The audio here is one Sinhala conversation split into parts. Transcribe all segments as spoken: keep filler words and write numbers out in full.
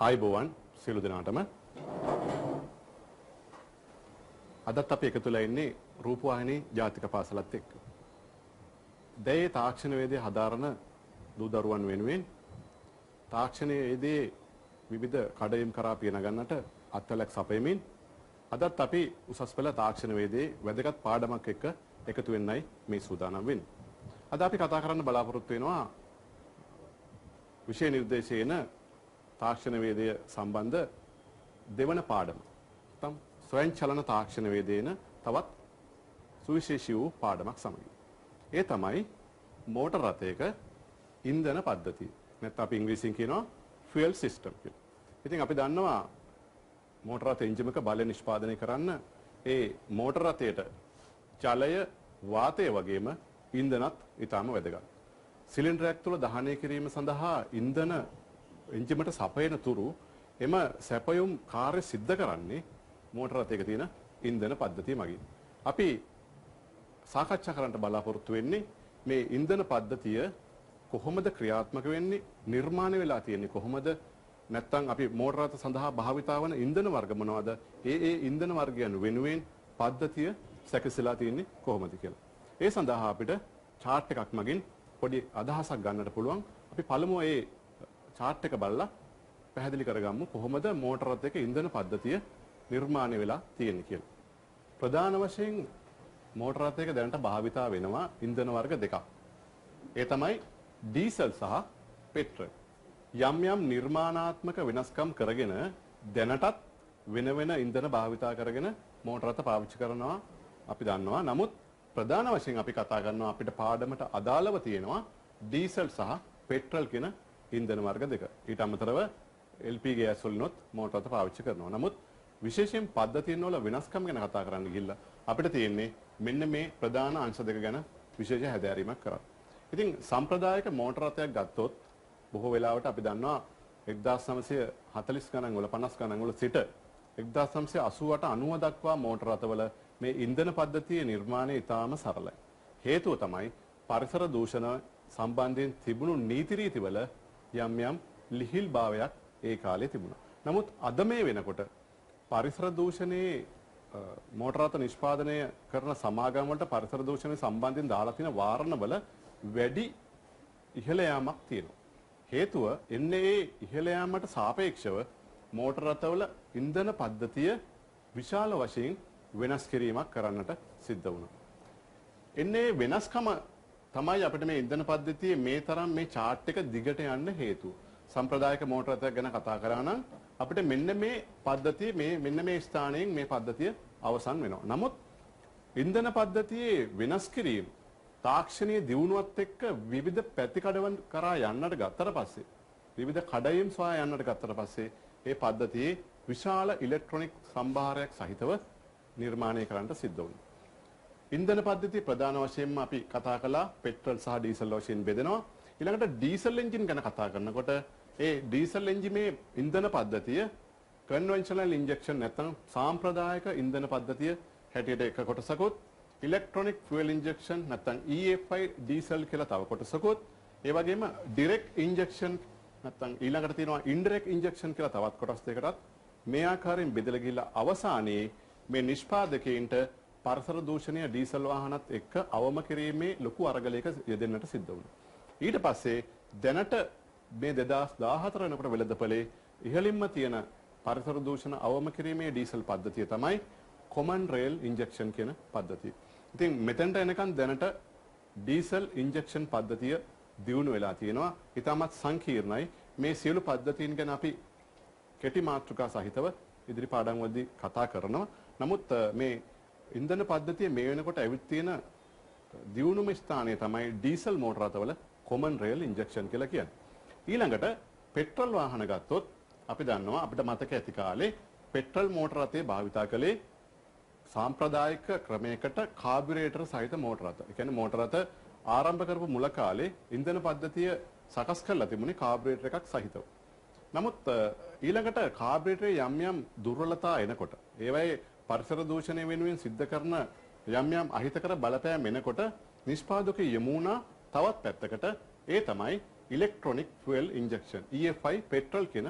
ආයුබෝවන් සියලු දෙනාටම අදත් අපි එකතු වෙලා ඉන්නේ රූපවාහිනී ජාතික පාසලත් එක්ක. දැයේ තාක්ෂණ වේදේ හදාරන දූ දරුවන් වෙනුවෙන් තාක්ෂණයේදී විවිධ කඩයිම් කරා පියන ගන්නට අත්වලක් සපයමින් අදත් අපි උසස් පෙළ තාක්ෂණ වේදේ වැදගත් පාඩමක් එක්ක එකතු වෙන්නයි මේ සූදානම් වෙන්නේ. අද අපි කතා කරන්න බලාපොරොත්තු වෙනවා විෂය නිර්දේශයේන තාක්ෂණ වේදය සම්බන්ධ දෙවන පාඩම. තම් ස්වයංචලන තාක්ෂණ වේදේන තවත් සුවිශේෂී වූ පාඩමක් සමගින්. ඒ තමයි මෝටර රථයක ඉන්ධන පද්ධතිය. නැත්නම් අපි ඉංග්‍රීසියෙන් කියනවා fuel system කියලා. ඉතින් අපි දන්නවා මෝටර රථ එන්ජිමක බලය නිෂ්පාදනය කරන්න ඒ මෝටර රථයට ජලය වාතය වගේම ඉන්ධනත් ඊටම වැදගත්. සිලින්ඩරයක් තුළ දහනය කිරීම සඳහා ඉන්ධන එන්ජිමට සපයන තුරු එම සැපයුම් කාර්ය සිද්ධ කරන්නේ මෝටර රථයක තියෙන ඉන්ධන පද්ධතිය මගින්. අපි සාකච්ඡා කරන්න බලාපොරොත්තු වෙන්නේ මේ ඉන්ධන පද්ධතිය කොහොමද ක්‍රියාත්මක වෙන්නේ, නිර්මාණය වෙලා තියෙන්නේ කොහොමද, නැත්නම් අපි මෝටර රථ සඳහා භාවිතා වන ඉන්ධන වර්ග මොනවද, ඒ ඒ ඉන්ධන වර්ගයන් වෙනුවෙන් පද්ධතිය සැකසීලා තියෙන්නේ කොහොමද කියලා. ඒ සඳහා අපිට chart එකක් මගින් පොඩි අදහසක් ගන්නට පුළුවන්. අපි පළමුව ඒ chart එක බලලා පැහැදිලි කරගමු කොහොමද මෝටර රථයක ඉන්ධන පද්ධතිය නිර්මාණය වෙලා තියෙන්නේ කියලා. ප්‍රධාන වශයෙන් මෝටර රථයක දැනට භාවිතා වෙනවා ඉන්ධන වර්ග දෙකක්. ඒ තමයි ඩීසල් සහ පෙට්‍රල්. යම් යම් නිර්මාණාත්මක වෙනස්කම් කරගෙන දැනටත් වෙන වෙන ඉන්ධන භාවිතා කරගෙන මෝටර රථ පාවිච්චි කරනවා අපි දන්නවා. නමුත් ප්‍රධාන වශයෙන් අපි කතා කරනවා අපිට පාඩමට අදාළව තියෙනවා ඩීසල් සහ පෙට්‍රල් කියන ඉන්ධන වර්ග දෙක. ඊට අමතරව එල් පී ගෑස් වලිනුත් මෝටර රථ පාවිච්චි කරනවා. නමුත් විශේෂයෙන් පද්ධතියන් වල වෙනස්කම් ගැන කතා කරන්න ගිහිල්ලා අපිට තියෙන්නේ මෙන්න මේ ප්‍රධාන අංශ දෙක ගැන විශේෂ හැදෑරීමක් කරන්න. ඉතින් සම්ප්‍රදායික මෝටර රථයක් ගත්තොත් බොහෝ වෙලාවට අපි දන්නවා එක්දාස් නවසිය හතළිස් ගණන් වල පනස් ගණන් වල සිට එක්දාස් නවසිය අසූ අට අනූව දක්වා මෝටර රථවල මේ ඉන්ධන පද්ධතියේ නිර්මාණය ඉතාම සරලයි. හේතුව තමයි පරිසර දූෂණ සම්බන්ධයෙන් තිබුණු නීති රීතිවල යම් යම් ලිහිල් භාවයක් ඒ කාලේ තිබුණා. නමුත් අද මේ වෙනකොට පරිසර දූෂණයේ මෝටර රථ නිෂ්පාදනය කරන සමාගම් වලට පරිසර දූෂණය සම්බන්ධයෙන් දාලා තියෙන වාරණවල වැඩි ඉහළ යාමක් තියෙනවා. හේතුව එන්නේ ඒ ඉහළ යාමට සාපේක්ෂව මෝටර රථවල ඉන්ධන පද්ධතිය විශාල වශයෙන් වෙනස් කිරීමක් කරන්නට සිද්ධ වුණා. එන්නේ වෙනස්කම තමයි අපිට මේ ඉන්ධන පද්ධතියේ මේ තරම් මේ chart එක දිගට යන්න හේතුව. සම්ප්‍රදායික මෝටර රථයක් ගැන කතා කරා නම් අපිට මෙන්න මේ පද්ධතිය මේ මෙන්න මේ ස්ථානයෙන් මේ පද්ධතිය අවසන් වෙනවා. නමුත් ඉන්ධන පද්ධතියේ වෙනස් කිරීම තාක්ෂණීය දියුණුවත් එක්ක විවිධ පැතිකඩවන් කරා යන්නට ගත්තට පස්සේ විවිධ කඩයිම් සොයා යන්නට ගත්තට පස්සේ මේ පද්ධතියේ විශාල ඉලෙක්ට්‍රොනික සම්භාරයක් සහිතව නිර්මාණය කරන්නට සිද්ධ වුණා. ඉන්ධන පද්ධතිය ප්‍රධාන වශයෙන්ම අපි කතා කළා පෙට්‍රල් සහ ඩීසල් වශයෙන් බෙදෙනවා. ඊළඟට ඩීසල් එන්ජින් ගැන කතා කරනකොට ඒ ඩීසල් එන්ජිමේ ඉන්ධන පද්ධතිය කන්වෙන්ෂනල් ඉන්ජෙක්ෂන් නැත්නම් සාම්ප්‍රදායික ඉන්ධන පද්ධතිය හැටියට එක කොටසකුත්, ඉලෙක්ට්‍රොනික ෆුවල් ඉන්ජෙක්ෂන් නැත්නම් ඊ එෆ් ආයි ඩීසල් කියලා තව කොටසකුත්, ඒ වගේම ඩිරෙක්ට් ඉන්ජෙක්ෂන් නැත්නම් ඊළඟට තියෙනවා ඉන්ඩිරෙක්ට් ඉන්ජෙක්ෂන් කියලා තවත් කොටස් දෙකකටත් මේ ආකාරයෙන් බෙදලා ගිහිල්ලා අවසානයේ මේ නිෂ්පාදකයින්ට පරිසර දූෂණය ඩීසල් වාහනත් එක්ක අවම කිරීමේ ලොකු අරගලයක යෙදෙන්නට සිද්ධ වුණා. ඊට පස්සේ දැනට මේ දෙදාස් දාහතර වෙනකොට වෙළඳපොලේ ඉහළින්ම තියෙන පරිසර දූෂණ අවම කිරීමේ ඩීසල් පද්ධතිය තමයි කොමන් රේල් ඉන්ජෙක්ෂන් කියන පද්ධතිය. ඉතින් මෙතෙන්ට එනකන් දැනට ඩීසල් ඉන්ජෙක්ෂන් පද්ධතිය දියුණු වෙලා තියෙනවා. ඊටමත් සංකීර්ණයි. මේ සියලු පද්ධතීන් ගැන අපි කෙටි මාතෘකා සහිතව ඉදිරි පාඩම් වලදී කතා කරනවා. නමුත් මේ ඉන්ධන පද්ධතිය මේ වෙනකොට ඇවිත් තියෙන දියුණුම ස්ථානය තමයි ඩීසල් මෝටර රථවල කොමන් රේල් ඉන්ජෙක්ෂන් කියලා කියන්නේ. ඊළඟට පෙට්‍රල් වාහන ගත්තොත් අපි දන්නවා අපිට මතක ඇති කාලේ පෙට්‍රල් මෝටර රථය භාවිතා කළේ සාම්ප්‍රදායික ක්‍රමයකට කාබියුරේටර් සහිත මෝටර රථ. ඒ කියන්නේ මෝටර රථ ආරම්භ කරපු මුල කාලේ ඉන්ධන පද්ධතිය සකස් කරලා තිබුණේ කාබියුරේටර් එකක් සහිතව. නමුත් ඊළඟට කාබියුරේටරේ යම් යම් දුර්වලතා එනකොට ඒවයේ පරිසර දූෂණය වෙනුවෙන් සිද්ධ කරන යම් යම් අහිතකර බලපෑම් එනකොට නිෂ්පාදකයෝ යමු වුණා තවත් පැත්තකට ඒ තමයි electronic fuel injection E F I petrol කියන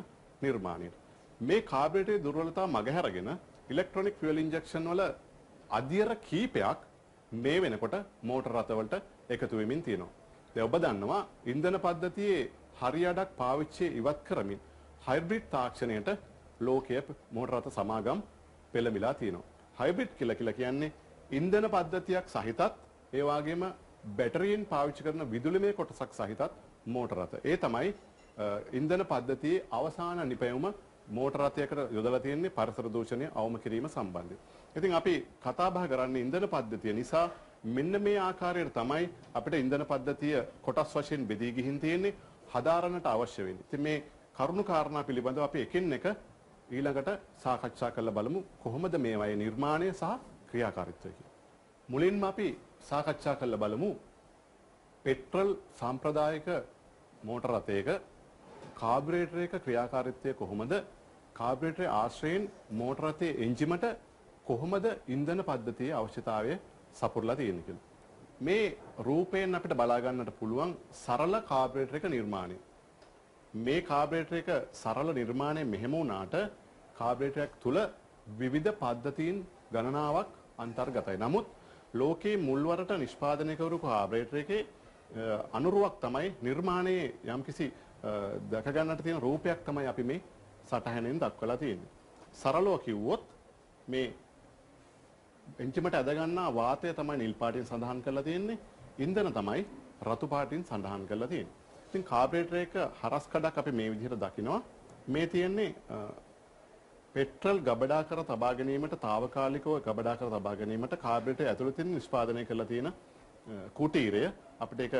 නිර්මාණයට. මේ කාබරේටරේ දුර්වලතාව මගහැරගෙන ඉලෙක්ට්‍රොනික ෆියුවල් ඉන්ජෙක්ෂන් වල අධ්‍යර කීපයක් මේ වෙනකොට මෝටර රථවලට එකතු වෙමින් තියෙනවා. දැන් ඔබ දන්නවා ඉන්ධන පද්ධතියේ හරියඩක් පාවිච්චි ඉවත් කරමින් හයිබ්‍රිඩ් තාක්ෂණයට ලෝකයේ මෝටර රථ සමාගම් පෙළඹිලා තියෙනවා. හයිබ්‍රිඩ් කියලා කියලා කියන්නේ ඉන්ධන පද්ධතියක් සහිතත් ඒ වගේම බැටරියෙන් පාවිච්චි කරන විදුලිමය කොටසක් සහිතත් මෝටර රථ. ඒ තමයි ඉන්ධන පද්ධතියේ අවසාන නිපැයුම මෝටර රථයකට යොදලා තියෙන්නේ පරිසර දූෂණය අවම කිරීම සම්බන්ධයෙන්. ඉතින් අපි කතා බහ කරන්නේ ඉන්ධන පද්ධතිය නිසා මෙන්න මේ ආකාරයට තමයි අපිට ඉන්ධන පද්ධතිය කොටස් වශයෙන් බෙදී ගිහින් තියෙන්නේ හදාරන්නට අවශ්‍ය වෙන්නේ. ඉතින් මේ කරුණු කාරණා පිළිබඳව අපි එකින් එක ඊළඟට සාකච්ඡා කරලා බලමු කොහොමද මේවායේ නිර්මාණය සහ ක්‍රියාකාරීත්වය කියලා. මුලින්ම අපි සාකච්ඡා කරලා බලමු පෙට්‍රල් සාම්ප්‍රදායික මෝටර රථයක කාබරේටරයක ක්‍රියාකාරීත්වය කොහොමද, කාබරේටරේ ආශ්‍රයෙන් මෝටර රථයේ එන්ජිමට කොහොමද ඉන්ධන පද්ධතියේ අවශ්‍යතාවය සපුරලා තියෙන්නේ කියලා. මේ රූපයෙන් අපිට බලා ගන්නට පුළුවන් සරල කාබරේටරයක නිර්මාණය. මේ කාබරේටරයක සරල නිර්මාණය මෙහෙම වුණාට කාබරේටරයක් තුල විවිධ පද්ධතීන් ගණනාවක් අන්තර්ගතයි. නමුත් ලෝකයේ මුල්වරට නිෂ්පාදනය කරපු කාබරේටරයකේ අනුරුවක් තමයි නිර්මාණයේ යම්කිසි දැක ගන්නට තියෙන රූපයක් තමයි අපි මේ සටහනෙන් දක්වලා තියෙන්නේ. සරලව කිව්වොත් මේ එන්ජිමට ඇද ගන්නා වාතය තමයි නිල් පාටින් සඳහන් කරලා තියෙන්නේ. ඉන්ධන තමයි රතු පාටින් සඳහන් කරලා තියෙන්නේ. ඉතින් කාබරේටරයක හරස් කඩක් අපි මේ විදිහට දකිනවා. මේ තියෙන්නේ පෙට්‍රල් ගබඩා කර තබා ගැනීමට తాවකාලිකව ගබඩා කර තබා ගැනීමට කාබරේටරය ඇතුළතින් නිෂ්පාදනය කරලා තියෙන කුටීරය. අපිට ඒක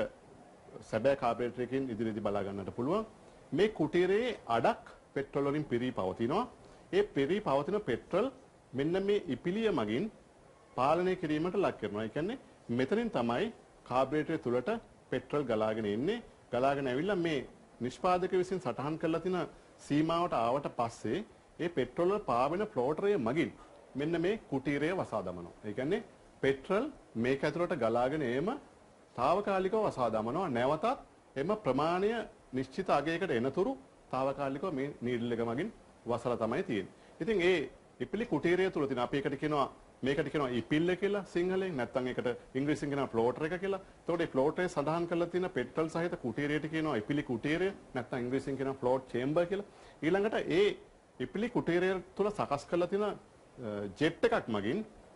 සැබෑ කාබරේටරයකින් ඉදිරියේදී බලා ගන්නට පුළුවන්. මේ කුටීරයේ අඩක් පෙට්‍රල් වලින් පිරී පවතිනවා. ඒ පිරී පවතින පෙට්‍රල් මෙන්න මේ ඉපිලිය මගින් පාලනය කිරීමට ලක් කරනවා. ඒ කියන්නේ මෙතනින් තමයි කාබරේටරය තුලට පෙට්‍රල් ගලාගෙන එන්නේ. ගලාගෙන ඇවිල්ලා මේ නිෂ්පාදක විසින් සටහන් කරලා තියෙන සීමාවට ආවට පස්සේ ඒ පෙට්‍රල් වල පාවෙන ෆ්ලෝටරයේ මගින් මෙන්න මේ කුටීරය වසා දමනවා. ඒ කියන්නේ පෙට්‍රල් මේක ඇතුළට ගලාගෙන එම తాවකාලිකව වසා දමනවා. නැවතත් එම ප්‍රමාණය නිශ්චිත අගයකට එනතුරු తాවකාලිකව මේ නීඩල් එක මගින් වසලා තමයි තියෙන්නේ. ඉතින් ඒ ඉපිලි කුටීරය තුල තියෙන අපි ඒකට කියනවා මේකට කියනවා ඉපිල්ල කියලා සිංහලෙන්, නැත්නම් ඒකට ඉංග්‍රීසියෙන් කියනවා ෆ්ලෝටර් එක කියලා. එතකොට මේ ෆ්ලෝටරේ සඳහන් කරලා තියෙන පෙට්‍රල් සහිත කුටීරයට කියනවා ඉපිලි කුටීරය, නැත්නම් ඉංග්‍රීසියෙන් කියනවා ෆ්ලෝට් චේම්බර් කියලා. ඊළඟට ඒ ඉපිලි කුටීරය තුල සකස් කරලා තියෙන ජෙට් එකක් මගින්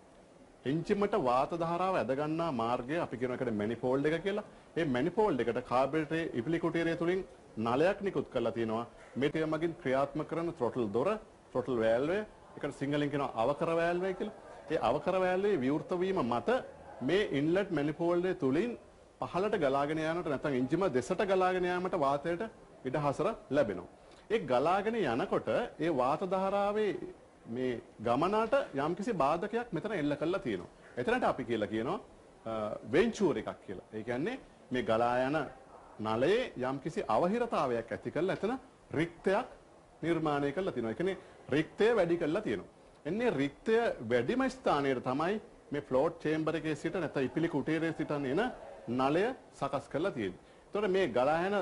එන්ජිමට වාත ධාරාව ඇද ගන්නා මාර්ගය අපි කියන එකට මැනිෆෝල්ඩ් එක කියලා. මේ මැනිෆෝල්ඩ් එකට කාබරේටරේ ඉපිලි කුටීරය තුලින් නලයක් නිකුත් කරලා තියෙනවා. මේක මගින් ක්‍රියාත්මක කරන throttle දොර, throttle valve, ඒකට සිංහලෙන් කියනවා අවකර valve කියලා. ඒ අවකර valve විවෘත වීම මත මේ ඉන්ලට් මැනිෆෝල්ඩ් තුලින් පහළට ගලාගෙන යනකොට නැත්නම් එන්ජිම දෙසට ගලාගෙන යාමට වාතයට ඉඩ හසර ලැබෙනවා. ඒ ගලාගෙන යනකොට ඒ වාත ධාරාවේ මේ ගමනට යම්කිසි බාධකයක් මෙතන එල්ල කරලා තියෙනවා. එතනට අපි කියලා කියනවා වෙන්චුවර් එකක් කියලා. ඒ කියන්නේ මේ ගලා යන නලයේ යම්කිසි අවහිරතාවයක් ඇති කරලා එතන රික්තයක් නිර්මාණය කරලා තියෙනවා. ඒ කියන්නේ රික්තය වැඩි කරලා තියෙනවා. එන්නේ රික්තය වැඩිම ස්ථානයේ තමයි මේ ෆ්ලෝට් චේම්බර් එකේ සිට නැත්නම් ඉපිලි කුටීරයේ සිට එන නලය සකස් කරලා තියෙන්නේ. ඒතකොට මේ ගලා යන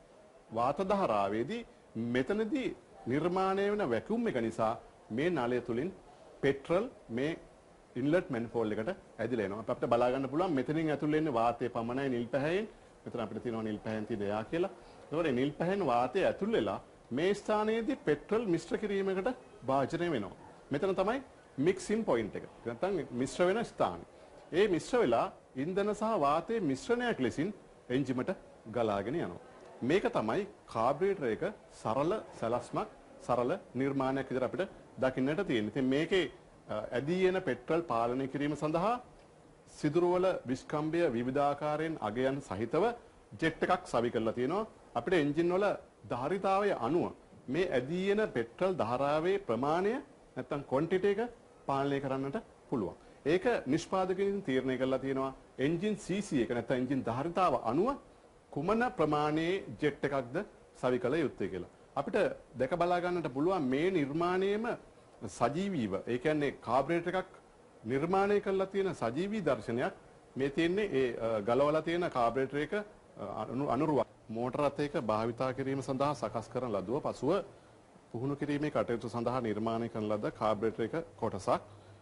වාත ධාරාවේදී මෙතනදී නිර්මාණය වෙන වැකියුම් එක නිසා මේ නලය තුලින් පෙට්‍රල් මේ ඉන්ලට් මැනිෆෝල්ඩ් එකට ඇදිලා එනවා. අපිට බලා ගන්න පුළුවන් මෙතනින් ඇතුල් වෙන්නේ වාතය පමණයි නිල් පැහැයෙන්. මෙතන අපිට තියෙනවා නිල් පැහැයෙන් තියෙන එයා කියලා. ඒතකොට නිල් පැහැයෙන් වාතය ඇතුල් වෙලා මේ ස්ථානයේදී පෙට්‍රල් මිශ්‍ර කිරීමකට භාජනය වෙනවා. මෙතන තමයි මික්සින් පොයින්ට් එක. නැත්නම් මිශ්‍ර වෙන ස්ථානය. ඒ මිශ්‍ර වෙලා ඉන්ධන සහ වාතයේ මිශ්‍රණයක් ලෙසින් එන්ජිමට ගලාගෙන යනවා. මේක තමයි කාබරේටරයක සරල සැලැස්මක්, සරල නිර්මාණයක් විදිහට අපිට දකින්නට තියෙන්නේ. ඉතින් මේකේ ඇදී එන පෙට්‍රල් පාලනය කිරීම සඳහා සිදුරුවල විස්කම්භය විවිධාකාරයෙන් අගයන් සහිතව ජෙට් එකක් සවි කරලා තියෙනවා. අපිට එන්ජින් වල ධාරිතාවය අනුව මේ ඇදී එන පෙට්‍රල් ධාරාවේ ප්‍රමාණය නැත්නම් ක්වොන්ටිටි එක පාලනය කරන්නට පුළුවන්. ඒක නිෂ්පාදකයන් තීරණය කරලා තියෙනවා එන්ජින් සී සී එක නැත්නම් එන්ජින් ධාරිතාව අනුව කුමන ප්‍රමාණයේ ජෙට් එකක්ද සවි කළ යුත්තේ කියලා. අපිට දැක බලා ගන්නට පුළුවන් මේ නිර්මාණයේම සජීවීව, ඒ කියන්නේ කාබරේටර් එකක් නිර්මාණය කරලා තියෙන සජීවී දර්ශනයක් මේ තියෙන්නේ ඒ ගලවලා තියෙන කාබරේටර් එක අනුරුවක් මෝටර රථයක භාවිතා කිරීම සඳහා සකස් කරන ලදුව පසුව පුහුණු කිරීමේ කටයුතු සඳහා නිර්මාණය කරන ලද කාබ්‍රේටර් එක කොටසක්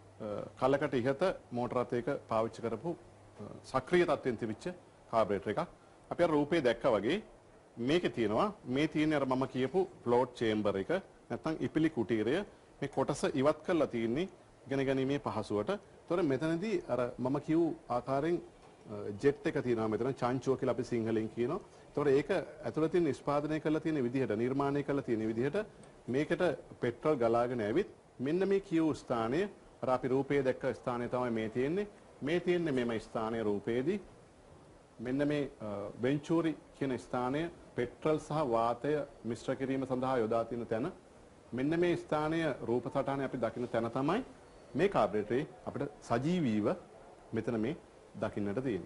කලකට ඉහත මෝටර රථයක පාවිච්චි කරපු සක්‍රීය තත්ත්වයෙන් තිබිච්ච කාබ්‍රේටර් එකක්. අපි අර රූපේ දැක්කා වගේ මේකේ තියෙනවා මේ තියෙන අර මම කියපු ෆ්ලෝට් චේම්බර් එක නැත්නම් ඉපිලි කුටීරය මේ කොටස ඉවත් කරලා තියෙන්නේ ඉගෙන ගැනීමේ පහසුවට. ඒතොර මෙතනදී අර මම කියූ ආකාරයෙන් ජෙට් එක තියෙනවා මෙතන චංචුව කියලා අපි සිංහලෙන් කියනවා. ඒතොර ඒක ඇතුළතින් නිෂ්පාදනය කරලා තියෙන විදිහට නිර්මාණය කරලා තියෙන විදිහට මේකට පෙට්‍රල් ගලාගෙන ඇවිත් මෙන්න මේ කියූ ස්ථානයේ අර අපි රූපයේ දැක්ක ස්ථානය තමයි මේ තියෙන්නේ. මේ තියෙන්නේ මෙම ස්ථානයේ රූපයේදී මෙන්න මේ වෙන්චූරි කියන ස්ථානය පෙට්‍රල් සහ වාතය මිශ්‍ර කිරීම සඳහා යොදා තියෙන තැන. මෙන්න මේ ස්ථානය රූප සටහනේ අපි දකින්න තැන තමයි මේ කාබ්‍රේටරේ අපිට සජීවීව මෙතන මේ දකින්නට තියෙන්නේ.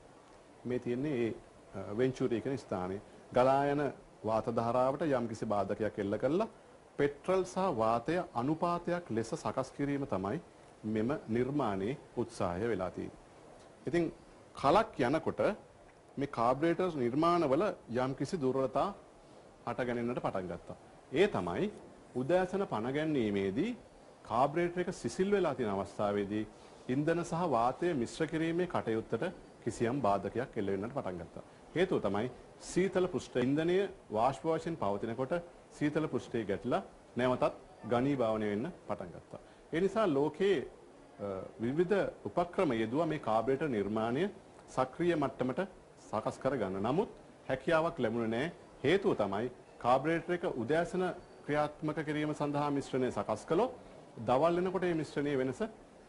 මේ තියෙන්නේ ඒ වෙන්චූරි කියන ස්ථානයේ ගලා යන වාත ධාරාවට යම්කිසි බාධකයක් එල්ල කරලා පෙට්‍රල් සහ වාතය අනුපාතයක් ලෙස සකස් කිරීම තමයි මෙම නිර්මාණයේ උත්සාහය වෙලා තියෙන්නේ. ඉතින් කලක් යනකොට මේ කාබ්‍රේටර්ස් නිර්මාණවල යම්කිසි දුර්වලතා හටගැනෙන්නට පටන් ගත්තා. ඒ තමයි උදෑසන පණ ගැනීමේදී කාබ්‍රේටර් එක සිසිල් වෙලා තියෙන අවස්ථාවේදී ඉන්ධන සහ වාතය මිශ්‍ර කිරීමේ කටයුත්තට කිසියම් බාධකයක් එල්ල වෙන්නට පටන් ගත්තා. හේතුව තමයි සීතල පෘෂ්ඨ ඉන්ධනය වාෂ්ප වශයෙන් පවතිනකොට සීතල පෘෂ්ඨයේ ගැටලා නැවතත් ඝනීභාවනය වෙන්න පටන් ගත්තා. ඒ නිසා ලෝකයේ විවිධ උපක්‍රම යෙදුවා මේ කාබ්‍රේටර් නිර්මාණය සක්‍රීය මට්ටමට සකස් කරගන්න. නමුත් හැකියාවක් ලැබුණේ නැහැ. හේතුව තමයි කාබ්‍රේටර් එක උදෑසන ක්‍රියාත්මක කිරීම සඳහා මිශ්‍රණය සකස් කළොත් දවල් වෙනකොට මේ මිශ්‍රණයේ වෙනස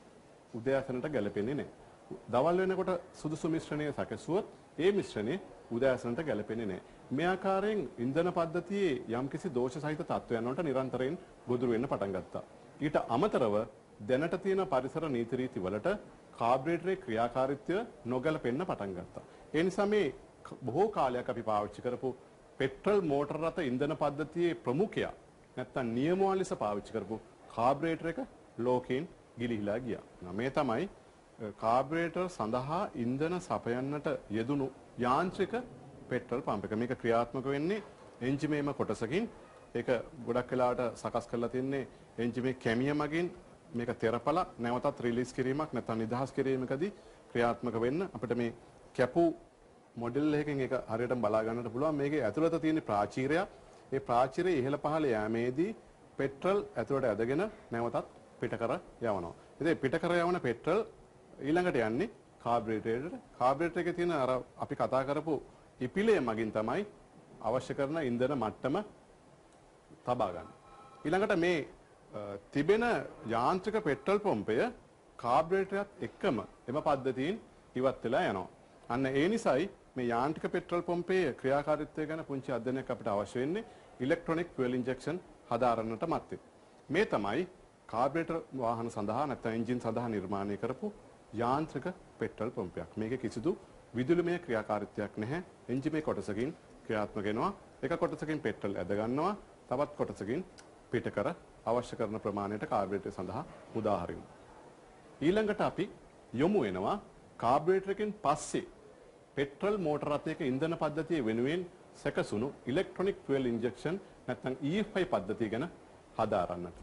උදෑසනට ගැලපෙන්නේ නැහැ. දවල් වෙනකොට සුදුසු මිශ්‍රණය සැකසුවොත් ඒ මිශ්‍රණය උදෑසනට ගැලපෙන්නේ නැහැ. මේ ආකාරයෙන් ඉන්ධන පද්ධතියේ යම්කිසි දෝෂ සහිත තත්ත්වයන් වලට නිරන්තරයෙන් ගොදුරු වෙන්න පටන් ගත්තා. ඊට අමතරව දැනට තියෙන පරිසර නීති රීති වලට කාබ්‍රේටරේ ක්‍රියාකාරීත්වය නොගැලපෙන්න පටන් ගත්තා. ඒ නිසා මේ බොහෝ කාලයක් අපි පාවිච්චි කරපු පෙට්‍රල් මෝටර රථ ඉන්ධන පද්ධතියේ ප්‍රමුඛයා නැත්තම් නියමුවන් ලෙස පාවිච්චි කරපු කාබ්‍රේටර් එක ලෝකයෙන් ගිලිහිලා ගියා. මේ තමයි කාබ්‍රේටර් සඳහා ඉන්ධන සපයන්නට යෙදුණු යාන්ත්‍රික පෙට්‍රල් පම්ප් එක. මේක ක්‍රියාත්මක වෙන්නේ එන්ජිමේම කොටසකින්. ඒක ගොඩක් වෙලාවට සකස් කරලා තින්නේ එන්ජිමේ කැමිය මගින් මේක තෙරපලා නැවතත් රිලීස් කිරීමක් නැත්නම් නිදහස් කිරීමකදී ක්‍රියාත්මක වෙන්න අපිට මේ කැපු මොඩල් එකකින් ඒක හරියටම බලා ගන්නට පුළුවන්. මේකේ ඇතුළත තියෙන ප්‍රාචීරය ඒ ප්‍රාචීරය ඉහළ පහළ යෑමේදී පෙට්‍රල් ඇතුළට ඇදගෙන නැවතත් පිට කර යවනවා. ඉතින් පිට කර යවන පෙට්‍රල් ඊළඟට යන්නේ කාබ්‍රේටරේට. කාබ්‍රේටර් එකේ තියෙන අර අපි කතා කරපු ඉපිලය මගින් තමයි අවශ්‍ය කරන ඉන්ධන මට්ටම තබා ගන්න. ඊළඟට මේ තිබෙන යාන්ත්‍රික පෙට්‍රල් පොම්පය කාබ්‍රේටරයත් එක්කම එම පද්ධතියෙන් ඉවත් වෙලා යනවා. අන්න ඒ නිසායි මේ යාන්ත්‍රික පෙට්‍රල් පොම්පයේ ක්‍රියාකාරීත්වය ගැන පුංචි අධ්‍යයනයක් අපිට අවශ්‍ය වෙන්නේ ඉලෙක්ට්‍රොනික ෆියුවල් ඉන්ජෙක්ෂන් හදාරන්නට මත්තේ. මේ තමයි කාබ්‍රේටර් වාහන සඳහා නැත්නම් එන්ජින් සඳහා නිර්මාණය කරපු යාන්ත්‍රික පෙට්‍රල් පොම්පයක්. මේකේ කිසිදු විදුලිමය ක්‍රියාකාරීත්වයක් නැහැ. එන්ජිමේ කොටසකින් ක්‍රියාත්මක වෙනවා. එක කොටසකින් පෙට්‍රල් ඇද ගන්නවා. තවත් කොටසකින් පිට කර අවශ්‍ය කරන ප්‍රමාණයට කාබ්‍රේටර් සඳහා මුදා හරිනවා. ඊළඟට අපි යොමු වෙනවා කාබ්‍රේටර් එකෙන් පස්සේ පෙට්‍රල් මෝටර රථයක ඉන්ධන පද්ධතිය වෙනුවෙන් සැකසුණු ඉලෙක්ට්‍රොනික ෆියුවල් ඉන්ජෙක්ෂන් නැත්නම් E F I පද්ධතිය ගැන හදාරන්නට.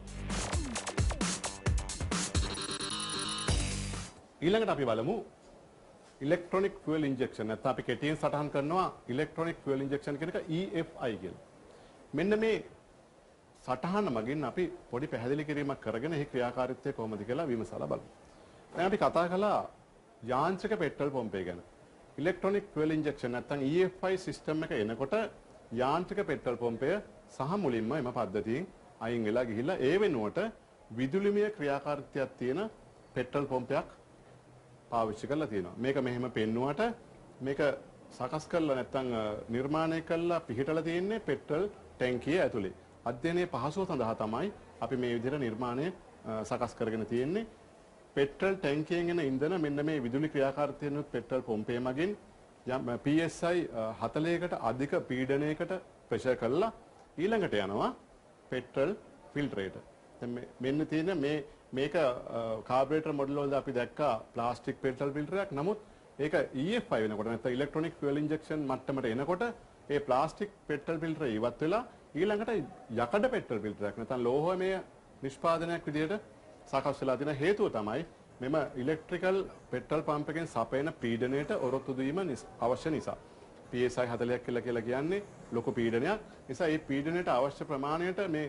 ඊළඟට අපි බලමු ඉලෙක්ට්‍රොනික ෆියුවල් ඉන්ජෙක්ෂන් නැත්නම් අපි කෙටියෙන් සටහන් කරනවා ඉලෙක්ට්‍රොනික ෆියුවල් ඉන්ජෙක්ෂන් කියන එක E F I කියලා. මෙන්න මේ සටහන මගින් අපි පොඩි පැහැදිලි කිරීමක් කරගෙන එහි ක්‍රියාකාරීත්වය කොහොමද කියලා විමසලා බලමු. දැන් අපි කතා කළා යාන්ත්‍රික පෙට්‍රල් පොම්පය ගැන. ඉලෙක්ට්‍රොනික ෆියුවල් ඉන්ජෙක්ෂන් නැත්නම් E F I සිස්ටම් එක එනකොට යාන්ත්‍රික පෙට්‍රල් පොම්පය සහ මුලින්ම එම පද්ධතියෙන් අයින් වෙලා ගිහිල්ලා ඒ වෙනුවට විදුලිමය ක්‍රියාකාරීත්වයක් තියෙන පෙට්‍රල් පොම්පයක් පාවිච්චි කරලා තියෙනවා. මේක මෙහෙම පෙන්නුවට මේක සකස් කරලා නැත්නම් නිර්මාණය කරලා පිහිටලා තියෙන්නේ පෙට්‍රල් ටැංකිය ඇතුලේ. අධ්‍යයනයේ පහසුව සඳහා තමයි අපි මේ විදිහට නිර්මාණය සකස් කරගෙන තියෙන්නේ. පෙට්‍රල් ටැංකියෙන් එන ඉන්ධන මෙන්න මේ විදුලි ක්‍රියාකාරීත්වයෙන් පෙට්‍රල් පොම්පය මගින් P S I හතළිහකට අධික පීඩනයකට ප්‍රෙෂර් කරලා ඊළඟට යනවා පෙට්‍රල් ෆිල්ටරේට. දැන් මෙන්න තියෙන මේ මේක කාබ්‍රේටර් මොඩල් වලදී අපි දැක්කා ප්ලාස්ටික් පෙට්‍රල් ෆිල්ටරයක්. නමුත් ඒක E F I වෙනකොට නැත්නම් ඉලෙක්ට්‍රොනික ෆියුවල් ඉන්ජෙක්ෂන් මට්ටමට එනකොට ඒ ප්ලාස්ටික් පෙට්‍රල් ෆිල්ටරය ඉවත් වෙලා ඊළඟට යකඩ පෙට්‍රල් ෆිල්ටර් එකක් නැත්නම් ලෝහමය නිෂ්පාදනයක් විදිහට සකස් වෙලා තියෙන හේතුව තමයි මෙම ඉලෙක්ට්‍රිකල් පෙට්‍රල් පම්ප් එකෙන් සපයන පීඩනයට ඔරොත්තු දීම අවශ්‍ය නිසා. P S I හතළියක් කියලා කියලා කියන්නේ ලොකු පීඩනයක්. නිසා මේ පීඩනයට අවශ්‍ය ප්‍රමාණයට මේ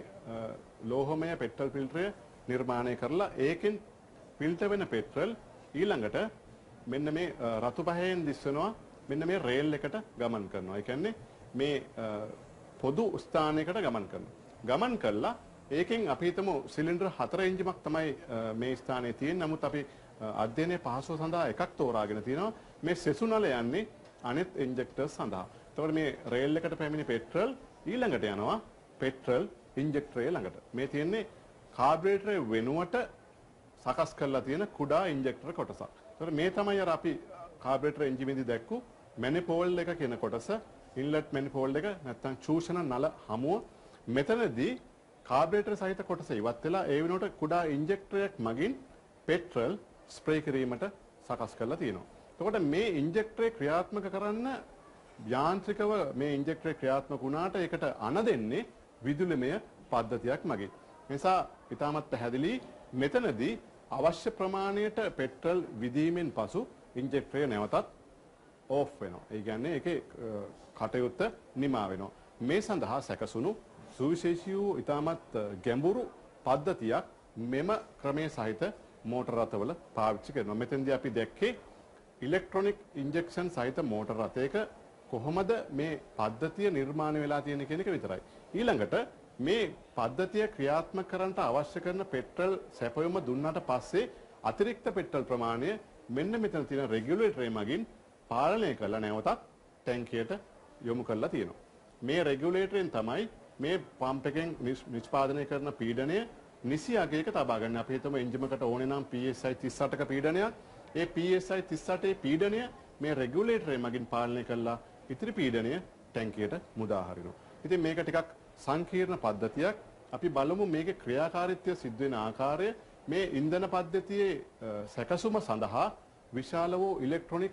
ලෝහමය පෙට්‍රල් ෆිල්ටරය නිර්මාණය කරලා ඒකෙන් ෆිල්ටර් වෙන පෙට්‍රල් ඊළඟට මෙන්න මේ රතු පහයෙන් දිස්වනවා මෙන්න මේ රේල් එකට ගමන් කරනවා. ඒ කියන්නේ මේ පොදු ස්ථානයකට ගමන් කරනවා. ගමන් කළා ඒකෙන් අපි හිතමු සිලින්ඩර් හතර එන්ජිමක් තමයි මේ ස්ථානයේ තියෙන්නේ. නමුත් අපි අධ්‍යයනයේ පහසුව සඳහා එකක් තෝරාගෙන තිනවා. මේ සෙසුනල යන්නේ අනෙත් ඉන්ජෙක්ටර්ස් සඳහා. එතකොට මේ රේල් එකට පැමිණි පෙට්‍රල් ඊළඟට යනවා පෙට්‍රල් ඉන්ජෙක්ටරය ළඟට. මේ තියෙන්නේ කාබරේටරේ වෙනුවට සකස් කරලා තියෙන කුඩා ඉන්ජෙක්ටර් කොටසක්. එතකොට මේ තමයි අර අපි කාබරේටර් එන්ජිමේදී දැක්කු මැනිෆෝල්ඩ් එක කියන කොටස, ඉන්ලට් මැනිෆෝල්ඩ් එක නැත්නම් චූෂණ නල හමුව. මෙතනදී කාබරේටර් සහිත කොටස ඉවත් වෙලා ඒ වෙනුවට කුඩා ඉන්ජෙක්ටරයක් මගින් පෙට්‍රල් ස්ප්‍රේ කිරීමට සකස් කරලා තියෙනවා. එතකොට මේ ඉන්ජෙක්ටරේ ක්‍රියාත්මක කරන්න යාන්ත්‍රිකව මේ ඉන්ජෙක්ටරේ ක්‍රියාත්මක වුණාට ඒකට අණ දෙන්නේ විදුලිමය පද්ධතියක් මගින්. නිසා ඊටමත් පැහැදිලි මෙතනදී අවශ්‍ය ප්‍රමාණයට පෙට්‍රල් විදීමෙන් පසු ඉන්ජෙක්ටරය නැවතත් ඕෆ් වෙනවා. ඒ කියන්නේ ඒකේ කටයුත්ත නිමා වෙනවා. මේ සඳහා සැකසුණු සුවිශේෂී වූ ඊටමත් ගැඹුරු පද්ධතියක් මෙම ක්‍රමයේ සහිත මෝටර රථවල පාවිච්චි කරනවා. මෙතෙන්දී අපි දැක්කේ ඉලෙක්ට්‍රොනික ඉන්ජෙක්ෂන් සහිත මෝටර රථයක කොහොමද මේ පද්ධතිය නිර්මාණය වෙලා තියෙන්නේ කියන එක විතරයි. ඊළඟට මේ පද්ධතිය ක්‍රියාත්මක කරන්නට අවශ්‍ය කරන පෙට්‍රල් සැපයුම දුන්නාට පස්සේ අතිරික්ත පෙට්‍රල් ප්‍රමාණය මෙන්න මෙතන තියෙන රෙගියුලේටරය මගින් පාලනය කරලා නැවතත් ටැංකියට යොමු කරලා තියෙනවා. මේ රෙගියුලේටරෙන් තමයි මේ පම්ප් එකෙන් නිෂ්පාදනය කරන පීඩනය නිසි අගයක තබා ගන්න. අපි හිතමු එන්ජිමකට ඕනේ නම් P S I තිස් අටක පීඩනයක්. ඒ P S I තිස් අටේ පීඩනය මේ රෙගියුලේටරය මගින් පාලනය කරලා ඉතිරි පීඩනය ටැංකියට මුදා හරිනවා. ඉතින් මේක ටිකක් සංකීර්ණ පද්ධතියක්. අපි බලමු මේකේ ක්‍රියාකාරීත්වය සිද්ධ වෙන ආකාරය. මේ ඉන්ධන පද්ධතියේ සැකසුම සඳහා විශාල වූ ඉලෙක්ට්‍රොනික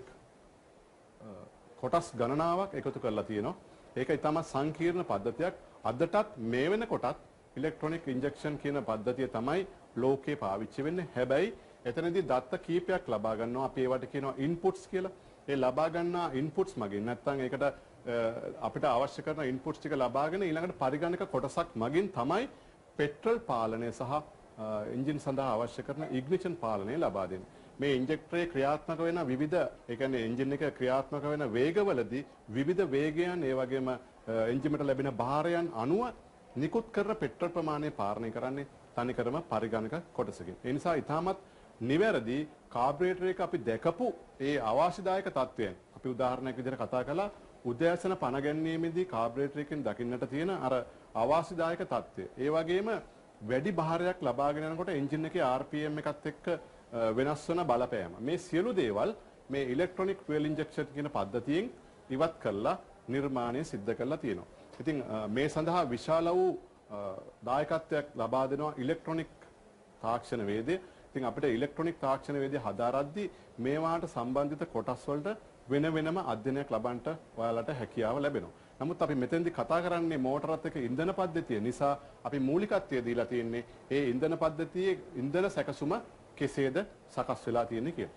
කොටස් ගණනාවක් එකතු කරලා තියෙනවා. ඒක ඊටම සංකීර්ණ පද්ධතියක්. අදටත් මේ වෙනකොටත් ඉලෙක්ට්‍රොනික ඉන්ජෙක්ෂන් කියන පද්ධතිය තමයි ලෝකේ පාවිච්චි වෙන්නේ. හැබැයි එතනදී දත්ත කීපයක් ලබා ගන්නවා. අපි ඒවට කියනවා ඉන්පුට්ස් කියලා. ඒ ලබා ගන්නා ඉන්පුට්ස් මගින් නැත්නම් ඒකට අපිට අවශ්‍ය කරන ඉන්පුට්ස් ටික ලබාගෙන ඊළඟට පරිගණක කොටසක් මගින් තමයි පෙට්‍රල් පාලනය සහ එන්ජින් සඳහා අවශ්‍ය කරන ඉග්නිෂන් පාලනය ලබා දෙන්නේ. මේ ඉන්ජෙක්ටරේ ක්‍රියාත්මක වෙන විවිධ ඒ කියන්නේ එන්ජින් එක ක්‍රියාත්මක වෙන වේගවලදී විවිධ වේගයන් ඒ වගේම එන්ජිමට ලැබෙන භාරයන් අනුව නිකුත් කරන පෙට්‍රල් ප්‍රමාණය පාලනය කරන්නේ තනිකරම පරිගණක කොටසකින්. ඒ නිසා ඊටමත් නිවැරදි කාබරේටර් එක අපි දැකපු ඒ අවාසිදායක තත්වයන් අපි උදාහරණයක් විදිහට කතා කළා. උදෑසන පණ ගැනීමේදී කාබරේටර් එකෙන් දකින්නට තියෙන අර අවාසිදායක තත්වය. ඒ වගේම වැඩි භාරයක් ලබාගෙන යනකොට එන්ජින් එකේ R P M එකත් එක්ක වෙනස් වෙන බලපෑම. මේ සියලු දේවල් මේ ඉලෙක්ට්‍රොනික ෆුවල් ඉන්ජෙක්ෂන් කියන පද්ධතියෙන් ඉවත් කරලා නිර්මාණය සිද්ධ කරලා තියෙනවා. ඉතින් මේ සඳහා විශාල වූ දායකත්වයක් ලබා දෙනවා ඉලෙක්ට්‍රොනික තාක්ෂණ වේදය. ඉතින් අපිට ඉලෙක්ට්‍රොනික තාක්ෂණ වේදය හදාරද්දී මේවාට සම්බන්ධිත කොටස් වලට වෙන වෙනම අධ්‍යයනයක් ලබන්නට ඔයාලට හැකියාව ලැබෙනවා. නමුත් අපි මෙතෙන්දී කතා කරන්නේ මෝටර රථයක ඉන්ධන පද්ධතිය නිසා අපි මූලිකත්වය දීලා තියෙන්නේ ඒ ඉන්ධන පද්ධතියේ ඉන්ධන සැකසුම කෙසේද සකස් වෙලා තියෙන්නේ කියලා.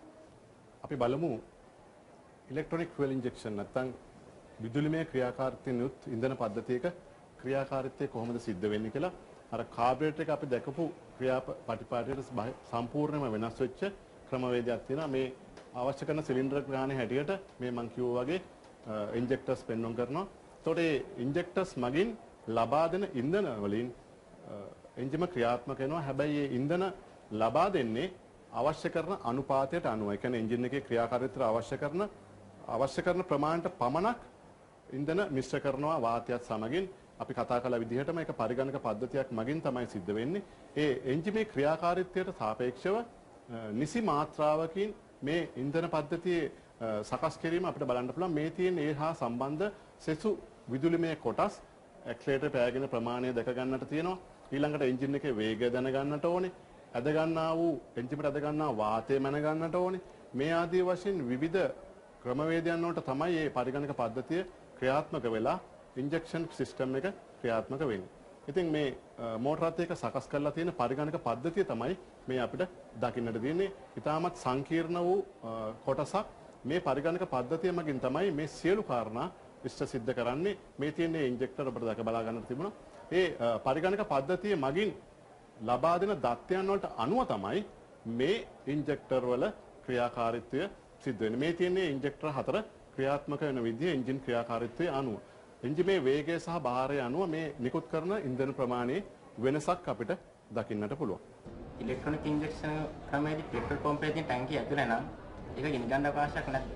අපි බලමු ඉලෙක්ට්‍රොනික ෆුවල් ඉන්ජෙක්ෂන් නැත්නම් විදුලිමය ක්‍රියාකාරීත්වයෙන් යුත් ඉන්ධන පද්ධතියක ක්‍රියාකාරීත්වය කොහොමද සිද්ධ වෙන්නේ කියලා. අර කාබරේටර් එක අපි දැකපු ක්‍රියාපටිපාටියට සම්පූර්ණයෙන්ම වෙනස් වෙච්ච ක්‍රමවේදයක් තියෙනවා. මේ අවශ්‍ය කරන සිලින්ඩර් ගානේ හැටියට මේ මං කිව්වා වගේ ඉන්ජෙක්ටර්ස් පෙන්වන්න කරනවා. එතකොට මේ ඉන්ජෙක්ටර්ස් මගින් ලබා දෙන ඉන්ධන වලින් එන්ජිම ක්‍රියාත්මක වෙනවා. හැබැයි මේ ඉන්ධන ලබා දෙන්නේ අවශ්‍ය කරන අනුපාතයට අනුව. ඒ කියන්නේ එන්ජින් එකේ ක්‍රියාකාරීත්වය අවශ්‍ය කරන අවශ්‍ය කරන ප්‍රමාණයට පමණක් ඉන්ධන මිශ්‍ර කරනවා වාතයත් සමගින්. අපි කතා කළ විදිහට මේක පරිගණක පද්ධතියක් මගින් තමයි සිද්ධ වෙන්නේ. ඒ එන්ජිමේ ක්‍රියාකාරීත්වයට සාපේක්ෂව නිසි මාත්‍රාවකින් මේ ඉන්ධන පද්ධතියේ සකස් කිරීම අපිට බලන්න පුළුවන්. මේ තියෙන ඒ හා සම්බන්ධ සෙසු විදුලිමය කොටස් ඇක්සලරේටර් පෑගෙන ප්‍රමාණය දැක ගන්නට තියෙනවා. ඊළඟට එන්ජින් එකේ වේගය දැන ගන්නට ඕනේ. ඇද ගන්නා වූ එන්ජිමට ඇද ගන්නා වාතය මැන ගන්නට ඕනේ. මේ ආදී වශයෙන් විවිධ ක්‍රමවේදයන් වලට තමයි මේ පරිගණක පද්ධතිය ක්‍රියාත්මක වෙලා ඉන්ජෙක්ෂන් සිස්ටම් එක ක්‍රියාත්මක වෙන්නේ. ඉතින් මේ මෝටරත් එක්ක සකස් කරලා තියෙන පරිගණක පද්ධතිය තමයි මේ අපිට දකින්නට තියෙන්නේ. ඉතාමත් සංකීර්ණ වූ කොටසක්. මේ පරිගණක පද්ධතිය මගින් තමයි මේ සියලු කාරණා ඉෂ්ට සිද්ධ කරන්නේ. මේ තියෙන ඉන්ජෙක්ටර් අපිට දැක බලා ගන්නට තිබුණා. ඒ පරිගණක පද්ධතිය මගින් ලබා දෙන දත්තයන් වලට අනුව තමයි මේ ඉන්ජෙක්ටර් වල ක්‍රියාකාරීත්වය සිද්ධ වෙන්නේ. මේ තියෙන ඉන්ජෙක්ටර් හතර ක්‍රියාත්මක වෙන විදිය එන්ජින් ක්‍රියාකාරීත්වයේ අනුව. එන්ජිමේ වේගය සහ භාරය අනුව මේ නිකුත් කරන ඉන්ධන ප්‍රමාණයේ වෙනසක් අපිට දකින්නට පුළුවන්. ඉලෙක්ට්‍රොනික ඉන්ජෙක්ෂන් ක්‍රමයේදී පෙට්‍රල් පම්පයේ තියෙන ටැංකිය ඇතුලේ නම් ඒක ගිනි ගන්න අවශ්‍යයක් නැද්ද?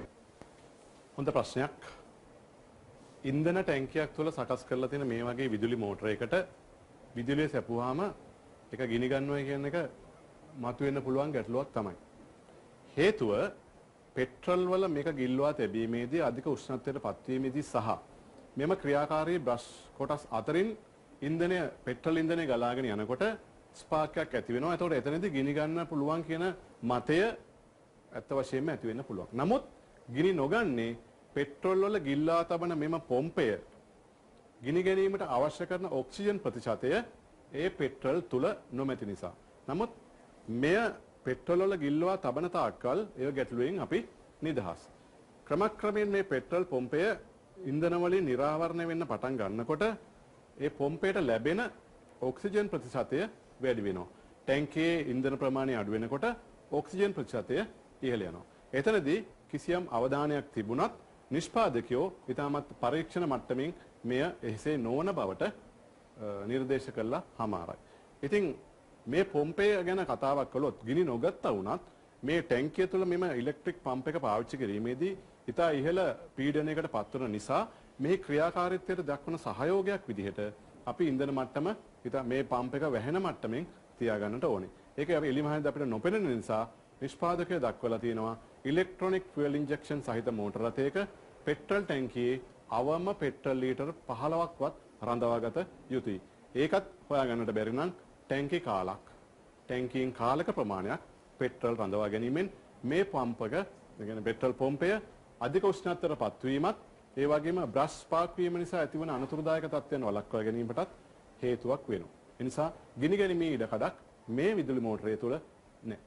හොඳ ප්‍රශ්නයක්. ඉන්ධන ටැංකියක් තුළ සකස් කරලා තියෙන මේ වගේ විදුලි මෝටරයකට විදුලිය සැපුවාම ඒක ගිනි ගන්නවා කියන එක මතුවෙන්න පුළුවන් ගැටලුවක් තමයි. හේතුව පෙට්‍රල් වල මේක ගිල්වා තැබීමේදී අධික උෂ්ණත්වයට පත්වීමේදී සහ මෙම ක්‍රියාකාරී බ්‍රෂ් කොටස් අතරින් ඉන්ධනය පෙට්‍රල් ඉන්ධනය ගලාගෙන යනකොට ස්පාක් එකක් ඇති වෙනවා. එතකොට එතනදී ගිනි ගන්න පුළුවන් කියන මතය ඇත්ත වශයෙන්ම ඇති වෙන්න පුළුවන්. නමුත් ගිනි නොගන්නේ පෙට්‍රල් වල ගිල්ලා තබන මෙම පොම්පය ගිනි ගැනීමට අවශ්‍ය කරන ඔක්සිජන් ප්‍රතිශතය ඒ පෙට්‍රල් තුල නොමැති නිසා. නමුත් මෙය පෙට්‍රල් වල ගිල්වා තබන තාක්කල් ඒ ගැටලුවෙන් අපි නිදහස්. ක්‍රමක්‍රමයෙන් මේ පෙට්‍රල් පොම්පය ඉන්ධන වලින් නිරාවරණය වෙන්න පටන් ගන්නකොට ඒ පොම්පයට ලැබෙන ඔක්සිජන් ප්‍රතිශතය වැඩි වෙනවා. ටැංකියේ ඉන්ධන ප්‍රමාණය අඩු වෙනකොට ඔක්සිජන් ප්‍රතිශතය ඉහළ යනවා. එතනදී කිසියම් අවධානයක් තිබුණත් නිෂ්පාදකයෝ ඉතාමත් පරීක්ෂණ මට්ටමින් මෙය එසේ නොවන බවට නිර්දේශ කළා හමාරයි. ඉතින් මේ පොම්පය ගැන කතාවක් කළොත් ගිනි නොගත්තා වුණත් මේ ටැංකිය තුළ මෙම ඉලෙක්ට්‍රික් පම්ප් එක පාවිච්චි කිරීමේදී ඉතා ඉහළ පීඩනයකට පත්වන නිසා මේ ක්‍රියාකාරීත්වයට දක්වන සහයෝගයක් විදිහට අපි ඉන්ධන මට්ටම ඉතා මේ පම්ප් එක වැහෙන මට්ටමින් තියාගන්නට ඕනේ. ඒක අපි එලිමහනදී අපිට නොපෙනෙන නිසා නිෂ්පාදකයෝ දක්වලා තියෙනවා ඉලෙක්ට්‍රොනික ෆුවල් ඉන්ජෙක්ෂන් සහිත මෝටර රථයක පෙට්‍රල් ටැංකියේ අවම පෙට්‍රල් ලීටර් පහළොවක්වත් රඳවාගත යුතුයි. ඒකත් හොයාගන්නට බැරි නම් ටැංකි කාලක් ටැංකියෙන් කාලක ප්‍රමාණයක් පෙට්‍රල් රඳවා ගැනීමෙන් මේ පම්ප් එක, ඒ කියන්නේ පෙට්‍රල් පොම්පය අධික උෂ්ණත්වයට පත්වීමත් ඒ වගේම බ්‍රෂ් ස්පාක් වීම නිසා ඇතිවන අනතුරුදායක තත්ත්වයන් වළක්වා ගැනීමටත් හේතුවක් වෙනවා. ඒ නිසා ගිනි ගැනීමේ ඉඩකඩක් මේ විදුලි මෝටරය තුළ නැහැ.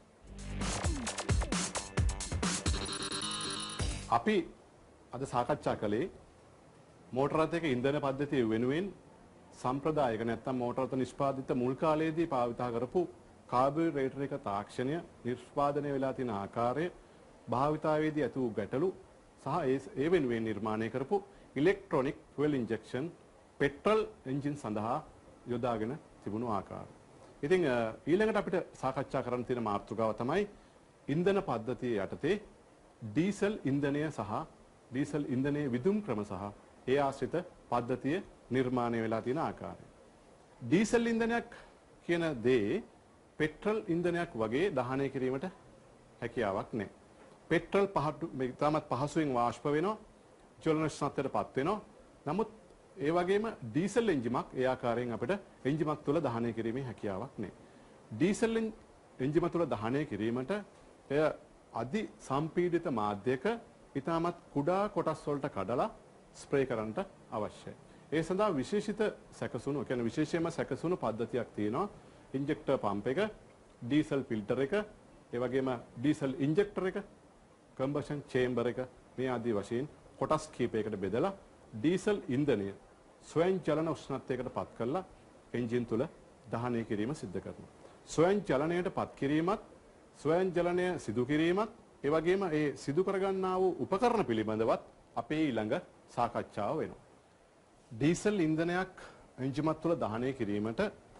අපි අද සාකච්ඡා කළේ මෝටර රථයක ඉන්ධන පද්ධතිය වෙනුවෙන් සම්ප්‍රදායික නැත්නම් මෝටර රථ නිෂ්පාදිත මුල් කාලයේදී භාවිතා කරපු කාබියුරේටර් එක තාක්ෂණය නිෂ්පාදනය වෙලා තියෙන ආකාරය භාවිතාවේදී ඇති වූ ගැටලු සහ ඒ වෙනුවෙන් නිර්මාණය කරපු electronic fuel injection petrol engine සඳහා යොදාගෙන තිබුණු ආකාරය. ඉතින් ඊළඟට අපිට සාකච්ඡා කරන්න තියෙන මාතෘකාව තමයි ඉන්ධන පද්ධතිය යටතේ ඩීසල් ඉන්ධනය සහ ඩීසල් ඉන්ධනයේ විදුම් ක්‍රම සහ ඒ ආශ්‍රිත පද්ධතිය නිර්මාණය වෙලා තියෙන ආකාරය. ඩීසල් ඉන්ධනයක් කියන දේ පෙට්‍රල් ඉන්ධනයක් වගේ දහනය කිරීමට හැකියාවක් නැහැ. පෙට්‍රල් පහසු ඉතාමත් පහසුවෙන් වාෂ්ප වෙනවා, ජවලන උෂ්ණත්වයටපත් වෙනවා. නමුත් ඒ වගේම ඩීසල් එන්ජිමක් ඒ ආකාරයෙන් අපිට එන්ජිමක් තුළ දහනය කිරීමේ හැකියාවක් නැහැ. ඩීසල් එන්ජිම තුළ දහනය කිරීමට එය අධි සම්පීඩිත මාධ්‍යක ඉතාමත් කුඩා කොටස් වලට කඩලා ස්ප්‍රේ කරන්නට අවශ්‍යයි. ඒ සඳහා විශේෂිත සැකසුණු, ඒ කියන්නේ විශේෂයෙන්ම සැකසුණු පද්ධතියක් තියෙනවා. ඉන්ජෙක්ටර් පම්ප් එක, ඩීසල් ෆිල්ටර් එක, ඒ වගේම ඩීසල් ඉන්ජෙක්ටර් එක, කම්බෂන් චේම්බර් එක මේ ආදී වශයෙන් කොටස් කීපයකට බෙදලා ඩීසල් ඉන්ධනය ස්වයං චලන උෂ්ණත්වයකට පත් කරලා එන්ජින් තුල දහනය කිරීම සිද්ධ කරනවා. ස්වයං චලනයට පත් කිරීමත්, ස්වයං චලනය සිදු කිරීමත්, ඒ වගේම ඒ සිදු කරගන්නා වූ උපකරණ පිළිබඳවත් අපේ ඊළඟ සාකච්ඡාව වෙනවා. ඩීසල් ඉන්ධනයක් එන්ජිමක් තුළ දහනය කිරීමට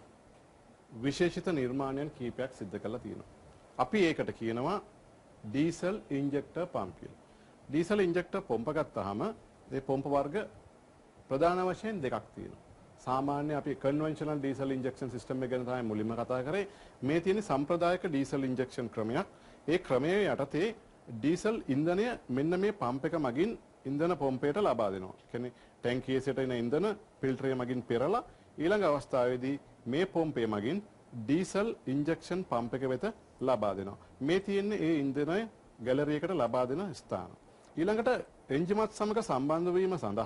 විශේෂිත නිර්මාණයන් කීපයක් සිද්ධ කරලා තියෙනවා. අපි ඒකට කියනවා ඩීසල් ඉන්ජෙක්ටර් පම්ප් කියලා. ඩීසල් ඉන්ජෙක්ටර් පොම්ප ගත්තාම ඒ පොම්ප වර්ග ප්‍රධාන වශයෙන් දෙකක් තියෙනවා. සාමාන්‍ය අපි කන්වෙන්ෂනල් ඩීසල් ඉන්ජෙක්ෂන් සිස්ටම් එක ගැන තමයි මුලින්ම කතා කරේ. මේ තියෙන සම්ප්‍රදායික ඩීසල් ඉන්ජෙක්ෂන් ක්‍රමයක්. ඒ ක්‍රමයේ යටතේ ඩීසල් ඉන්ධනය මෙන්න මේ පම්ප් එක මගින් ඉන්ධන පොම්පයට ලබා දෙනවා. කියන්නේ ටැංකියේ සිට එන ඉන්ධන ෆිල්ටරය මගින් පෙරලා ඊළඟ අවස්ථාවේදී මේ පොම්පය මගින් ඩීසල් ඉන්ජෙක්ෂන් පම්ප් එක වෙත ලබා දෙනවා. මේ තියෙන්නේ ඒ ඉන්ධනය ගැලරියකට ලබා දෙන ස්ථාන. ඊළඟට එන්ජිමත් සමග සම්බන්ධ වීම සඳහා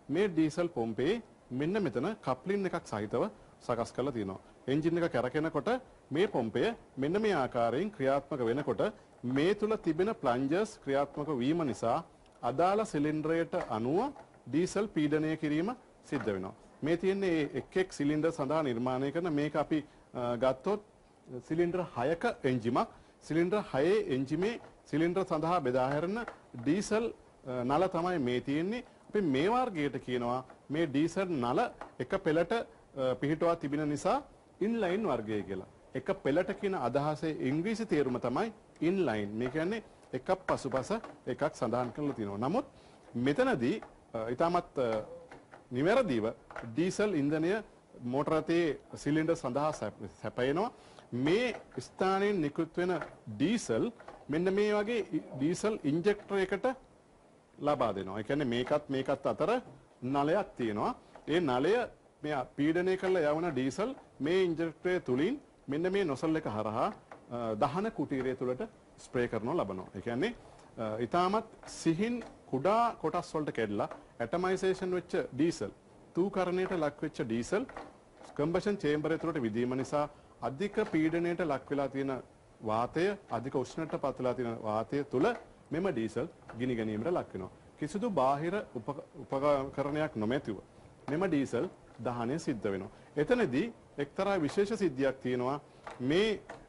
මේ ඩීසල් පොම්පේ මෙන්න මෙතන කප්ලින් එකක් සහිතව සකස් කරලා තියෙනවා. එන්ජින් එක කැරකෙනකොට මේ පොම්පය මෙන්න මේ ආකාරයෙන් ක්‍රියාත්මක වෙනකොට මේ තුල තිබෙන ප්ලන්ජර්ස් ක්‍රියාත්මක වීම නිසා අදාළ සිලින්ඩරයට අනුව ඩීසල් පීඩනය කිරීම සිද්ධ වෙනවා. මේ තියෙන්නේ එක් එක් සිලින්ඩර් සඳහා නිර්මාණය කරන මේක අපි ගත්තොත් සිලින්ඩර් හයක එන්ජිමක්. සිලින්ඩර් හයේ එන්ජිමේ සිලින්ඩර් සඳහා බෙදා හැරෙන ඩීසල් නල තමයි මේ තියෙන්නේ. අපි මේ වර්ගයට කියනවා මේ ඩීසල් නල එක පෙළට පිහිටුවා තිබෙන නිසා ඉන්ලයින් වර්ගය කියලා. එක පෙළට කියන අදහසේ ඉංග්‍රීසි තේරුම තමයි ඉන්ලයින්. මේ කියන්නේ එකක් පසුපස එකක් සඳහන් කරලා තියෙනවා. නමුත් මෙතනදී ඊටමත් නිවැරදිව ඩීසල් ඉන්ධනය මෝටර රථයේ සිලින්ඩර් සඳහා සැපයනවා. මේ ස්ථානයෙන් නිකුත් වෙන ඩීසල් මෙන්න මේ වගේ ඩීසල් ඉන්ජෙක්ටර් එකට ලබා දෙනවා. ඒ කියන්නේ මේකත් මේකත් අතර නලයක් තියෙනවා. ඒ නලය මේ පීඩනය කරලා යවන ඩීසල් මේ ඉන්ජෙක්ටරය තුලින් මෙන්න මේ නොසල් එක හරහා දහන කුටීරය තුලට ස්ප්‍රේ කරනවා ලබනවා. ඒ කියන්නේ ඊටමත් සිහින් කුඩා කොටස් වලට කැඩලා ඇටමයිසේෂන් වෙච්ච ඩීසල් තූකරණයට ලක් වෙච්ච ඩීසල් කම්බෂන් චේම්බරය තුලට විදීම නිසා අධික පීඩනයට ලක් වෙලා තියෙන වාතය අධික උෂ්ණයට පත් වෙලා තියෙන වාතය තුල මෙම ඩීසල් ගිනි ගැනීමට ලක් වෙනවා. කිසිදු බාහිර උපකරණයක් නොමැතිව මෙම ඩීසල් දහනය සිද්ධ වෙනවා. එතනදී එක්තරා විශේෂ සිද්ධියක් තියෙනවා. මේ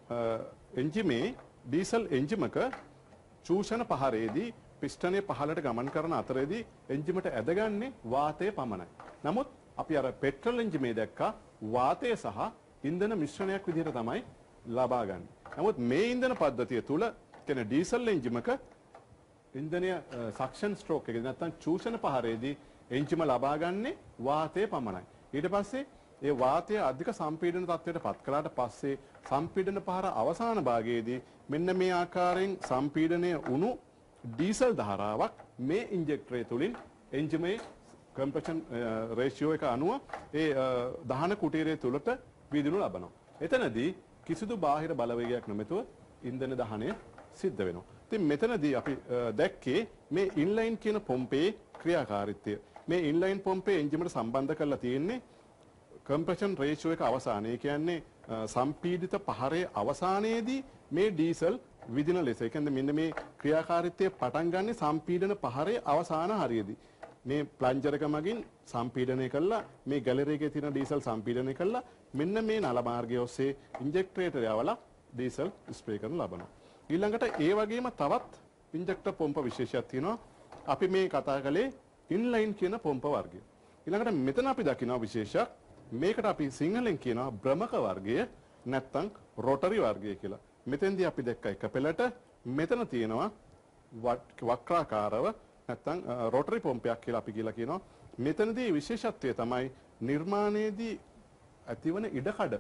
එන්ජිමේ ඩීසල් එන්ජිමක චූෂණ පහරේදී පිස්ටනය පහළට ගමන් කරන අතරේදී එන්ජිමට ඇදගන්නේ වාතය පමණයි. නමුත් අපි අර පෙට්‍රල් එන්ජිමේ දැක්කා වාතය සහ ඉන්ධන මිශ්‍රණයක් විදිහට තමයි ලබා ගන්න. නමුත් මේ ඉන්ධන පද්ධතිය තුල කියන ඩීසල් එන්ජිමක ඉන්ධනය සක්ෂන් ස්ට්‍රෝක් එක නැත්නම් චූෂණ පහරේදී එන්ජිම ලබා ගන්නේ වාතය පමණයි. ඊට පස්සේ ඒ වාතය අධික සම්පීඩන තත්ත්වයට පත් කළාට පස්සේ සම්පීඩන පහර අවසාන භාගයේදී මෙන්න මේ ආකාරයෙන් සම්පීඩනය වුණු ඩීසල් ධාරාවක් මේ ඉන්ජෙක්ටරය තුලින් එන්ජිමේ කම්ප්‍රෙෂන් රේෂියෝ එක අනුව ඒ දහන කුටීරය තුලට විදුණු ලබනවා. එතනදී කිසිදු බාහිර බලවේගයක් නොමැතුව ඉන්ධන දහනය සිද්ධ වෙනවා. ඉතින් මෙතනදී අපි දැක්කේ මේ ඉන්ලයින් කියන පොම්පේ ක්‍රියාකාරීත්වය. මේ ඉන්ලයින් පොම්පේ එන්ජිමට සම්බන්ධ කරලා තියෙන්නේ කම්ප්‍රෙෂන් රේෂියෝ එක අවසානයේ කියන්නේ සම්පීඩිත පහරේ අවසානයේදී මේ ඩීසල් විදින ලෙස. ඒ කියන්නේ මෙන්න මේ ක්‍රියාකාරීත්වය පටන් ගන්න සම්පීඩන පහරේ අවසාන හරියේදී. මේ ප්ලන්ජර් එක මගින් සම්පීඩනය කළා මේ ගැලරි එකේ තියෙන ඩීසල් සම්පීඩනය කළා මෙන්න මේ නල මාර්ගය ඔස්සේ ඉන්ජෙක්ටරයට යවලා ඩීසල් ස්ප්‍රේ කරන ලබනවා. ඊළඟට ඒ වගේම තවත් ඉන්ජෙක්ටර් පොම්ප විශේෂයක් තියෙනවා. අපි මේ කතා කළේ ඉන්ලයින් කියන පොම්ප වර්ගය. ඊළඟට මෙතන අපි දකිනවා විශේෂයක් මේකට අපි සිංහලෙන් කියනවා භ්‍රමක වර්ගය නැත්නම් රොටරි වර්ගය කියලා. මෙතෙන්දී අපි දැක්ක එක පෙළට මෙතන තියෙනවා වක්‍රාකාරව නැත්නම් රොටරි පොම්පයක් කියලා අපි කියලා කියනවා. මෙතනදී විශේෂත්වය තමයි නිර්මාණයේදී ඇතිවන ඉඩකඩ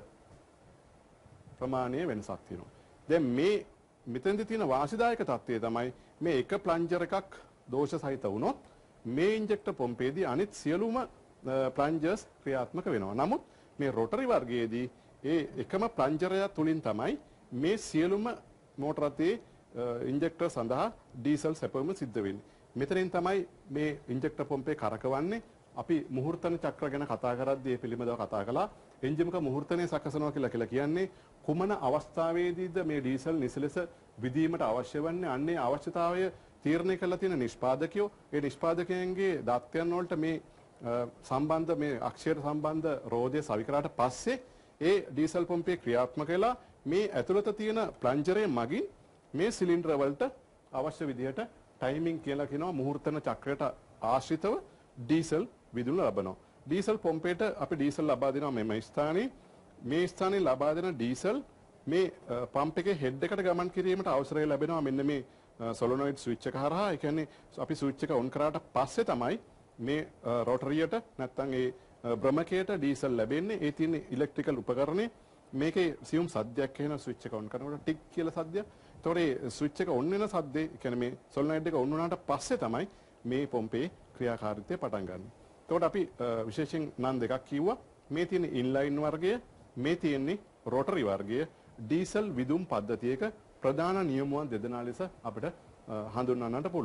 ප්‍රමාණයේ වෙනසක් තියෙනවා. දැන් මේ මෙතෙන්දී තියෙන වාසිදායක තත්ත්වය තමයි මේ එක ප්ලන්ජර් එකක් දෝෂ සහිත වුණොත් මේ ඉන්ජෙක්ටර් පොම්පේදී අනිත් සියලුම ප්ලන්ජර්ස් ක්‍රියාත්මක වෙනවා. නමුත් මේ රොටරි වර්ගයේදී ඒ එකම ප්ලන්ජරය තුලින් තමයි මේ සියලුම මෝටර රථයේ ඉන්ජෙක්ටර් සඳහා ඩීසල් සැපවීම සිද්ධ වෙන්නේ. මෙතනින් තමයි මේ ඉන්ජෙක්ටර් පොම්පේ කරකවන්නේ. අපි මුහුර්තන චක්‍ර ගැන කතා කරද්දී මේ පිළිබඳව කතා කළා. එන්ජිමක මුහුර්තනය සකසනවා කියලා කියලා කියන්නේ කුමන අවස්ථාවේදීද මේ ඩීසල් නිසලෙස විදීමට අවශ්‍ය වන්නේ අන්නේ අවශ්‍යතාවය තීරණය කරලා තියෙන නිෂ්පාදකයෝ ඒ නිෂ්පාදකයන්ගේ දත්තයන් වලට මේ සම්බන්ධ මේ අක්ෂයට සම්බන්ධ රෝදය සවි කරාට පස්සේ ඒ ඩීසල් පොම්පේ ක්‍රියාත්මක වෙලා මේ ඇතුළත තියෙන ප්ලන්ජරය මගින් මේ සිලින්ඩර් වලට අවශ්‍ය විදිහට ටයිමින් කියලා කියනවා මුහුර්තන චක්‍රයට ආශ්‍රිතව ඩීසල් විදුලි ලබනවා. ඩීසල් පොම්පේට අපි ඩීසල් ලබා දෙනවා මෙම ස්ථානයේ. මේ ස්ථානයේ ලබා දෙන ඩීසල් මේ පම්ප් එකේ හෙඩ් එකට ගමන් කිරීමට අවසරය ලැබෙනවා මෙන්න මේ සොලොනොයිඩ් ස්විච් එක හරහා. ඒ කියන්නේ අපි ස්විච් එක ඔන් කරාට පස්සේ තමයි මේ රොටරියට නැත්නම් ඒ භ්‍රමකයට ඩීසල් ලැබෙන්නේ. ඒ තියෙන ඉලෙක්ට්‍රිකල් උපකරණේ මේකේ සියුම් සද්දයක් එන ස්විච් එක ඔන් කරනකොට ටික් කියලා සද්දයක්. ඒතකොට ඒ ස්විච් එක ඔන් වෙන සද්දේ කියන්නේ මේ සොලොනොයිඩ් එක ඔන් වුණාට පස්සේ තමයි මේ පොම්පේ ක්‍රියාකාරීත්වය පටන් ගන්න. එතකොට අපි විශේෂයෙන් නම් දෙකක් කිව්වා. මේ තියෙන ඉන්ලයින් වර්ගය, මේ තියෙන්නේ රොටරි වර්ගය. ඩීසල් විදුම් පද්ධතියක ප්‍රධාන නියමුවන් දෙදෙනා ලෙස අපිට හඳුන්වන්නට පුළුවන්.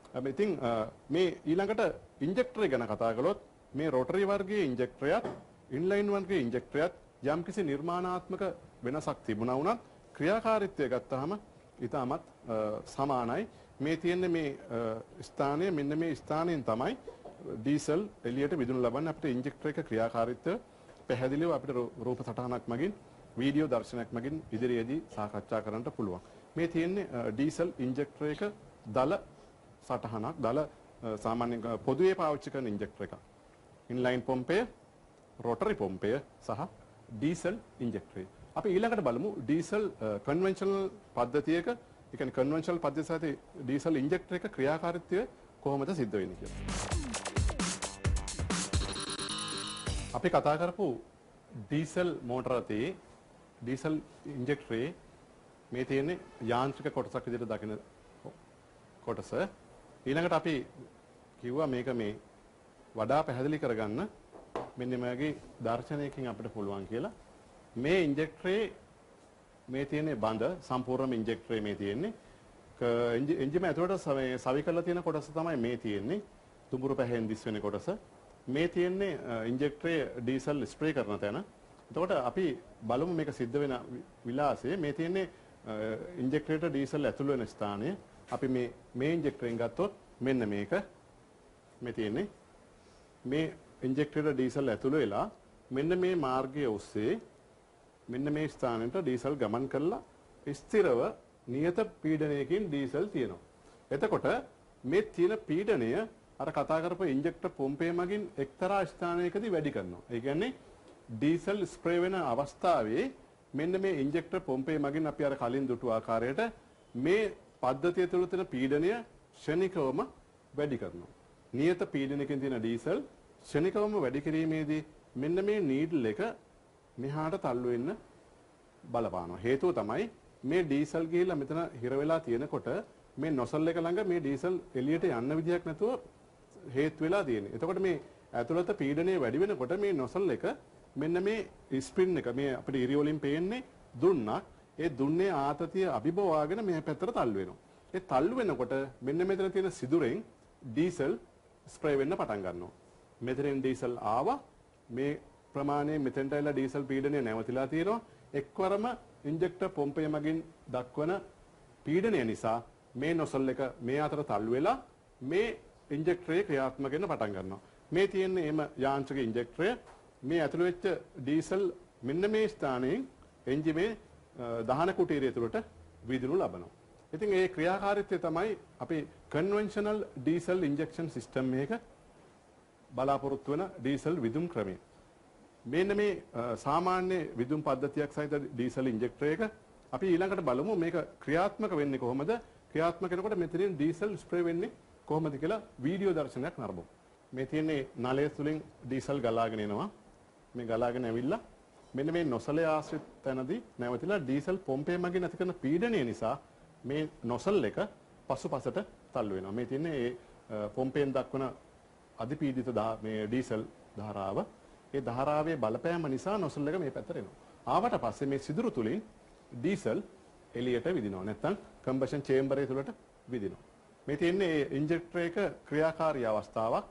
ඉතින් මේ ඊළඟට ඉන්ජෙක්ටර් ගැන කතා කළොත් මේ රොටරි වර්ගයේ ඉන්ජෙක්ටරයත් ඉන්ලයින් වර්ගයේ ඉන්ජෙක්ටරයත් යම්කිසි නිර්මාණාත්මක වෙනසක් තිබුණා වුණත් ක්‍රියාකාරීත්වය ගත්තාම ඉතාමත් සමානයි. මේ තියෙන මේ ස්ථානය මෙන්න මේ ස්ථානයෙන් තමයි ඩීසල් එළියට විදුණු ලබන්නේ. අපිට ඉන්ජෙක්ටර් එක ක්‍රියාකාරීත්වය පැහැදිලිව අපිට රූප සටහනක් මගින් වීඩියෝ දර්ශනයක් මගින් ඉදිරියේදී සාකච්ඡා කරන්නට පුළුවන්. මේ තියෙන්නේ ඩීසල් ඉන්ජෙක්ටර් එක දල සටහනක් දල සාමාන්‍ය පොදුවේ පාවිච්චි කරන ඉන්ජෙක්ටර් එකක්. ඉන්ලයින් පොම්පය, රොටරි පොම්පය සහ ඩීසල් ඉන්ජෙක්ටර්. අපි ඊළඟට බලමු ඩීසල් කන්වෙන්ෂනල් පද්ධතියක, ඒ කියන්නේ කන්වෙන්ෂනල් පද්ධතිය සහිත ඩීසල් ඉන්ජෙක්ටර් එක ක්‍රියාකාරීත්වය කොහොමද සිද්ධ වෙන්නේ කියලා. අපි කතා කරපු ඩීසල් මෝටරතේ ඩීසල් ඉන්ජෙක්ටරේ මේ තියෙන්නේ යාන්ත්‍රික කොටසක් විදිහට දකින කොටස. ඊළඟට අපි කිව්වා මේක මේ වඩා පැහැදිලි කරගන්න මෙන්න මේගේ දර්ශනයකින් අපිට පුළුවන් කියලා. මේ ඉන්ජෙක්ටරේ මේ තියෙන්නේ බඳ සම්පූර්ණම ඉන්ජෙක්ටරේ මේ තියෙන්නේ. එන්ජිම ඇතුළට සවි කරලා තියෙන කොටස තමයි මේ තියෙන්නේ. තුඹුරු පැහෙන් දිස් වෙන කොටස. මේ තියෙන්නේ ඉන්ජෙක්ටරේ ඩීසල් ස්ප්‍රේ කරන තැන. එතකොට අපි බලමු මේක සිද්ධ වෙන විලාසය. මේ තියෙන්නේ ඉන්ජෙක්ටරේට ඩීසල් ඇතුළු වෙන ස්ථානය. අපි මේ මේ ඉන්ජෙක්ටරෙන් ගත්තොත් මෙන්න මේක මේ තියෙන්නේ. මේ ඉන්ජෙක්ටරේට ඩීසල් ඇතුළු වෙලා මෙන්න මේ මාර්ගය ඔස්සේ මෙන්න මේ ස්ථානෙට ඩීසල් ගමන් කරලා ස්ථිරව නියත පීඩනයකින් ඩීසල් තියෙනවා. එතකොට මේ තියෙන පීඩනය අර කතා කරපු ඉන්ජෙක්ටර් පොම්පය මගින් එක්තරා ස්ථානයකදී වැඩි කරනවා. ඒ කියන්නේ ඩීසල් ස්ප්‍රේ වෙන අවස්ථාවේ මෙන්න මේ ඉන්ජෙක්ටර් පොම්පය මගින් අපි අර කලින් දුටු ආකාරයට මේ පද්ධතිය තුළ තියෙන පීඩනය ක්ෂණිකවම වැඩි කරනවා. නියත පීඩනයකින් තියෙන ඩීසල් ක්ෂණිකවම වැඩි කිරීමේදී මෙන්න මේ නීඩල් එක මෙහාට තල්ලු වෙන්න බලපානවා. හේතුව තමයි මේ ඩීසල් ගිහිල්ලා මෙතන හිර වෙලා තියෙනකොට මේ නොසල් එක ළඟ මේ ඩීසල් එළියට යන්න විදියක් නැතුව හේතු වෙලා තියෙන්නේ. එතකොට මේ ඇතුළත පීඩනය වැඩි වෙනකොට මේ නොසල් එක මෙන්න මේ ස්ප්‍රින් එක මේ අපිට ඉරි වලින් පේන්නේ දුන්නක්. ඒ දුන්නේ ආතතිය අභිබවාගෙන මේ පැත්තට තල්ලු වෙනවා. ඒ තල්ලු වෙනකොට මෙන්න මෙතන තියෙන සිදුරෙන් ඩීසල් ස්ප්‍රේ වෙන්න පටන් ගන්නවා. මෙතනින් ඩීසල් ආවා. මේ ප්‍රමාණය මෙතෙන්ට ඇවිල්ලා ඩීසල් පීඩනය නැවතිලා තියෙනවා. එක්වරම ඉන්ජෙක්ටර් පොම්පය මගින් දක්වන පීඩනය නිසා මේ නොසල් එක මේ අතර තල්ලු වෙලා මේ ඉන්ජෙක්ටරේ ක්‍රියාත්මක වෙන්න පටන් ගන්නවා. මේ තියෙන්නේ එම යාන්ත්‍රික ඉන්ජෙක්ටරය. මේ ඇතුළු වෙච්ච ඩීසල් මෙන්න මේ ස්ථානයෙන් එන්ජිමේ දහන කුටීරය තුළට විදුණු ලබනවා. ඉතින් ඒ ක්‍රියාකාරීත්වය තමයි අපි කන්වෙන්ෂනල් ඩීසල් ඉන්ජෙක්ෂන් සිස්ටම් එකක බලාපොරොත්තු වෙන ඩීසල් විදුම් ක්‍රමය. මෙන්න මේ සාමාන්‍ය විදුම් පද්ධතියක් සහිත ඩීසල් ඉන්ජෙක්ටර් එක අපි ඊළඟට බලමු මේක ක්‍රියාත්මක වෙන්නේ කොහොමද? ක්‍රියාත්මක වෙනකොට මෙතනින් ඩීසල් ස්ප්‍රේ වෙන්නේ කොහොමද කියලා වීඩියෝ දර්ශනයක් නරඹමු. මේ තියෙන්නේ නලය තුලින් ඩීසල් ගලාගෙන එනවා. මේ ගලාගෙන ඇවිල්ලා මෙන්න මේ නොසලේ ආශ්‍රිත තැනදී නැවතිලා ඩීසල් පොම්පය මගින් ඇති කරන පීඩනය නිසා මේ නොසල් එක පසුපසට තල්ලු වෙනවා. මේ තියෙන්නේ ඒ පොම්පයෙන් දක්වන අධිපීඩිත මේ ඩීසල් ධාරාව. ඒ ධාරාවේ බලපෑම නිසා නොසල් එක මේ පැත්තට එනවා. ආවට පස්සේ මේ සිදුරු තුලින් ඩීසල් එළියට විදිනවා. නැත්නම් කම්බෂන් චේම්බර් එක තුලට විදිනවා. මේ තියෙන්නේ ඉන්ජෙක්ටර් එක ක්‍රියාකාරී අවස්ථාවක්.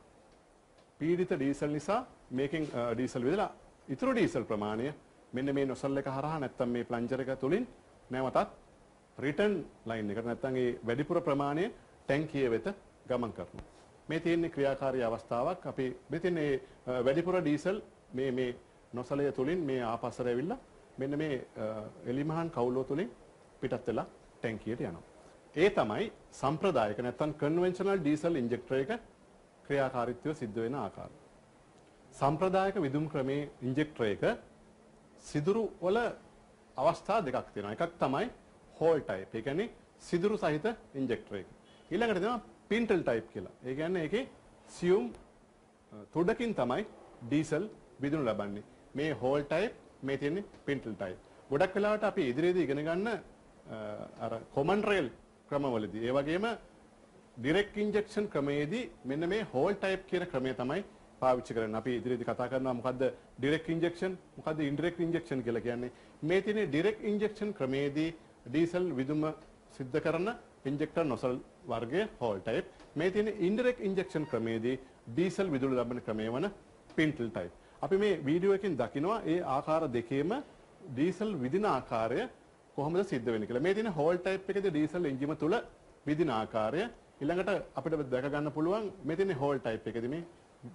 පීඩිත ඩීසල් නිසා මේකෙන් ඩීසල් විදලා ඉතුරු ඩීසල් ප්‍රමාණය මෙන්න මේ නොසල් එක හරහා නැත්නම් මේ ප්ලන්ජර් එක තුලින් නැවතත් රිටර්න් ලයින් එකට නැත්නම් ඒ වැඩිපුර ප්‍රමාණය ටැංකිය වෙත ගමන් කරනවා. මේ තියෙන්නේ ක්‍රියාකාරී අවස්ථාවක්. අපි මේ තියෙන්නේ වැඩිපුර ඩීසල් මේ මේ නොසලය තුලින් මේ ආපස්සට ඇවිල්ලා මෙන්න මේ එලිමහන් කවුලුව තුලින් පිටත් වෙලා ටැංකියට යනවා. ඒ තමයි සම්ප්‍රදායික නැත්නම් කන්වෙන්ෂනල් ඩීසල් ඉන්ජෙක්ටර් එක ක්‍රියාකාරීත්වය සිද්ධ වෙන ආකාරය. සම්ප්‍රදායික විදුම් ක්‍රමේ ඉන්ජෙක්ටර් එක සිදුරු වල අවස්ථා දෙකක් තියෙනවා. එකක් තමයි හෝල් ටයිප්. ඒ කියන්නේ සිදුරු සහිත ඉන්ජෙක්ටර් එක. ඊළඟට තියෙනවා පින්ටල් ටයිප් කියලා. ඒ කියන්නේ ඒකේ සියුම් තුඩකින් තමයි ඩීසල් විදුණු ලබන්නේ. මේ හෝල් ටයිප්, මේ තියෙන්නේ පින්ටල් ටයිප්. ගොඩක් වෙලාවට අපි ඉදිරියේදී ඉගෙන ගන්න අර කොමන් රේල් ක්‍රමවලදී ඒ වගේම ඩිරෙක්ට් ඉන්ජෙක්ෂන් ක්‍රමයේදී මෙන්න මේ හෝල් ටයිප් කියන ක්‍රමය තමයි පාවිච්චි කරන්නේ. අපි ඉදිරියේදී කතා කරනවා මොකද්ද ඩිරෙක්ට් ඉන්ජෙක්ෂන්, මොකද්ද ඉන්ඩිරෙක්ට් ඉන්ජෙක්ෂන් කියලා කියන්නේ. මේ තියෙන්නේ ඩිරෙක්ට් ඉන්ජෙක්ෂන් ක්‍රමයේදී ඩීසල් විදුම සිද්ධ කරන ඉන්ජෙක්ටර් නොසල් වර්ගයේ හෝල් ටයිප්. මේ තියෙන ඉන්ඩිරෙක්ට් ඉන්ජෙක්ෂන් ක්‍රමයේදී ඩීසල් විදුලි ලබන ක්‍රමය වන පින්ටල් ටයිප්. අපි මේ වීඩියෝ එකෙන් දකිනවා ඒ ආකාර දෙකේම ඩීසල් විදින ආකාරය කොහොමද සිද්ධ වෙන්නේ කියලා. මේ තියෙන හෝල් ටයිප් එකේදී ඩීසල් එන්ජිම තුල විදින ආකාරය ඊළඟට අපිට දැක ගන්න පුළුවන් මේ තියෙන හෝල් ටයිප් එකේදී මේ